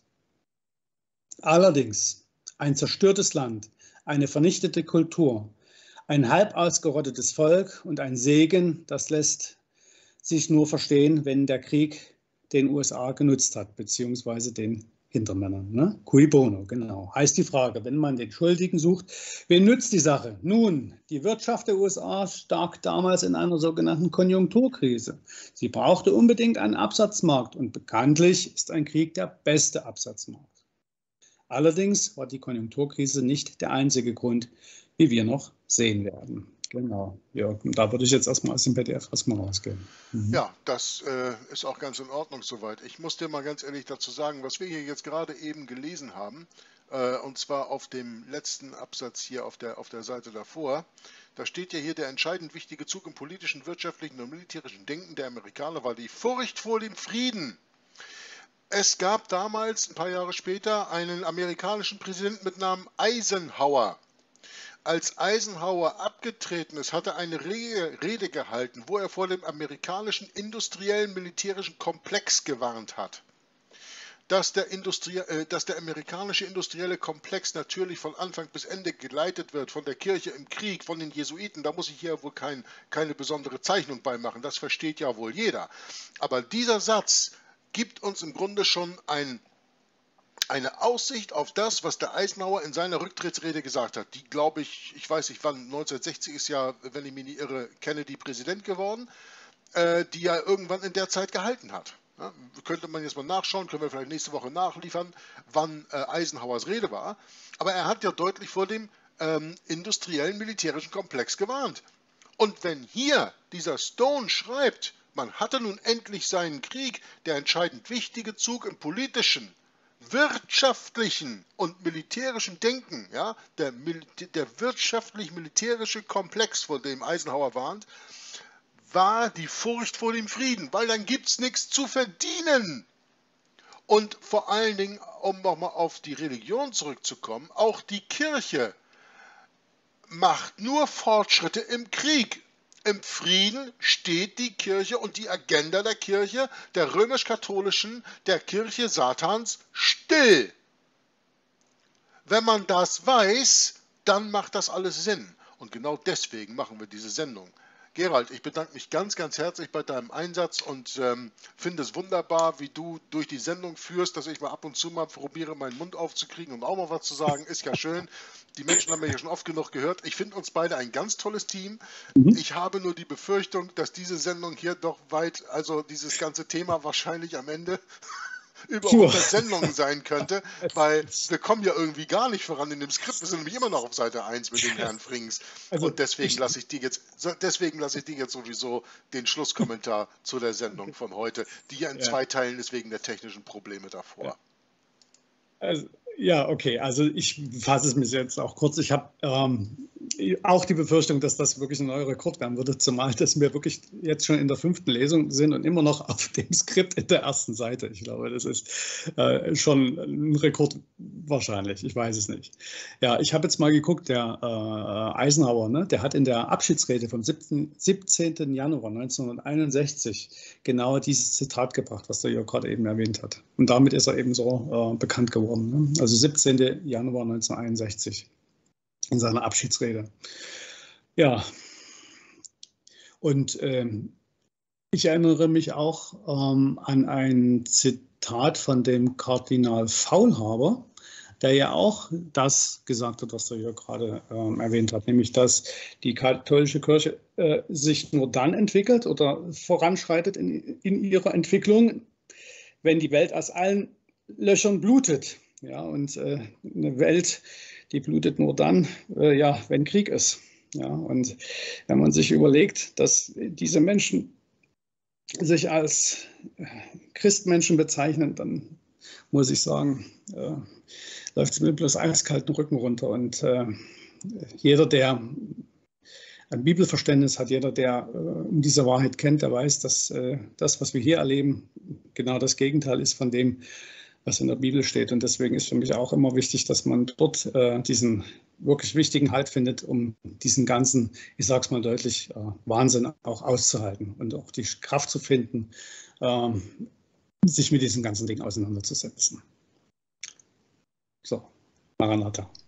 Speaker 8: Allerdings ein zerstörtes Land, eine vernichtete Kultur, ein halb ausgerottetes Volk und ein Segen, das lässt sich nur verstehen, wenn der Krieg den U S A genutzt hat, beziehungsweise den Hintermännern. Ne? Cui bono, genau. Heißt die Frage, wenn man den Schuldigen sucht, wen nützt die Sache? Nun, die Wirtschaft der U S A stak damals in einer sogenannten Konjunkturkrise. Sie brauchte unbedingt einen Absatzmarkt und bekanntlich ist ein Krieg der beste Absatzmarkt. Allerdings war die Konjunkturkrise nicht der einzige Grund, wie wir noch sehen werden. Genau, ja, und da würde ich jetzt erstmal aus dem P D F erstmal rausgehen. Mhm.
Speaker 7: Ja, das äh, ist auch ganz in Ordnung soweit. Ich muss dir mal ganz ehrlich dazu sagen, was wir hier jetzt gerade eben gelesen haben, äh, und zwar auf dem letzten Absatz hier auf der, auf der Seite davor, da steht ja hier, der entscheidend wichtige Zug im politischen, wirtschaftlichen und militärischen Denken der Amerikaner war die Furcht vor dem Frieden. Es gab damals, ein paar Jahre später, einen amerikanischen Präsidenten mit Namen Eisenhower. Als Eisenhower abgetreten ist, hat er eine Rede gehalten, wo er vor dem amerikanischen industriellen militärischen Komplex gewarnt hat. Dass der, Industrie, äh, dass der amerikanische industrielle Komplex natürlich von Anfang bis Ende geleitet wird von der Kirche im Krieg, von den Jesuiten, da muss ich hier wohl kein, keine besondere Zeichnung beimachen, das versteht ja wohl jeder. Aber dieser Satz gibt uns im Grunde schon ein eine Aussicht auf das, was der Eisenhower in seiner Rücktrittsrede gesagt hat. Die, glaube ich, ich weiß nicht wann, neunzehnhundertsechzig ist ja, wenn ich mich nicht irre, Kennedy Präsident geworden, äh, die er irgendwann in der Zeit gehalten hat. Ja, könnte man jetzt mal nachschauen, können wir vielleicht nächste Woche nachliefern, wann äh, Eisenhowers Rede war. Aber er hat ja deutlich vor dem ähm, industriellen militärischen Komplex gewarnt. Und wenn hier dieser Stone schreibt, man hatte nun endlich seinen Krieg, der entscheidend wichtige Zug im politischen, wirtschaftlichen und militärischen Denken, ja, der, der wirtschaftlich-militärische Komplex, vor dem Eisenhower warnt, war die Furcht vor dem Frieden, weil dann gibt es nichts zu verdienen. Und vor allen Dingen, um nochmal auf die Religion zurückzukommen, auch die Kirche macht nur Fortschritte im Krieg. Im Frieden steht die Kirche und die Agenda der Kirche, der römisch-katholischen, der Kirche Satans, still. Wenn man das weiß, dann macht das alles Sinn. Und genau deswegen machen wir diese Sendung. Gerald, ich bedanke mich ganz, ganz herzlich bei deinem Einsatz und ähm, finde es wunderbar, wie du durch die Sendung führst, dass ich mal ab und zu mal probiere, meinen Mund aufzukriegen und auch mal was zu sagen. Ist ja schön. Die Menschen haben mich ja schon oft genug gehört. Ich finde uns beide ein ganz tolles Team. Mhm. Ich habe nur die Befürchtung, dass diese Sendung hier doch weit, also dieses ganze Thema wahrscheinlich am Ende über hundert Sendungen sein könnte, weil wir kommen ja irgendwie gar nicht voran in dem Skript. Wir sind nämlich immer noch auf Seite eins mit dem Herrn Frings. Also und deswegen lasse ich dir jetzt, deswegen lasse ich dir jetzt sowieso den Schlusskommentar zu der Sendung von heute, die ja in ja. zwei Teilen ist wegen der technischen Probleme davor.
Speaker 8: Ja. Also, ja, okay. Also ich fasse es mir jetzt auch kurz. Ich habe ähm, auch die Befürchtung, dass das wirklich ein neuer Rekord werden würde, zumal dass wir wirklich jetzt schon in der fünften Lesung sind und immer noch auf dem Skript in der ersten Seite. Ich glaube, das ist äh, schon ein Rekord wahrscheinlich. Ich weiß es nicht. Ja, ich habe jetzt mal geguckt, der äh, Eisenhower, ne, der hat in der Abschiedsrede vom siebzehnten Januar neunzehnhunderteinundsechzig genau dieses Zitat gebracht, was der Jörg gerade eben erwähnt hat. Und damit ist er eben so äh, bekannt geworden. Ne? Also siebzehnten Januar neunzehnhunderteinundsechzig in seiner Abschiedsrede. Ja, und ähm, ich erinnere mich auch ähm, an ein Zitat von dem Kardinal Faulhaber, der ja auch das gesagt hat, was der Jörg gerade ähm, erwähnt hat, nämlich dass die katholische Kirche äh, sich nur dann entwickelt oder voranschreitet in, in ihrer Entwicklung, wenn die Welt aus allen Löchern blutet. Ja, und äh, eine Welt, die blutet nur dann, äh, ja, wenn Krieg ist. Ja, und wenn man sich überlegt, dass diese Menschen sich als Christmenschen bezeichnen, dann muss ich sagen, äh, läuft es mir bloß eiskalten Rücken runter. Und äh, jeder, der ein Bibelverständnis hat, jeder, der äh, um diese Wahrheit kennt, der weiß, dass äh, das, was wir hier erleben, genau das Gegenteil ist von dem, was in der Bibel steht. Und deswegen ist für mich auch immer wichtig, dass man dort äh, diesen wirklich wichtigen Halt findet, um diesen ganzen, ich sage es mal deutlich, äh, Wahnsinn auch auszuhalten und auch die Kraft zu finden, äh, sich mit diesen ganzen Dingen auseinanderzusetzen. So, Maranatha.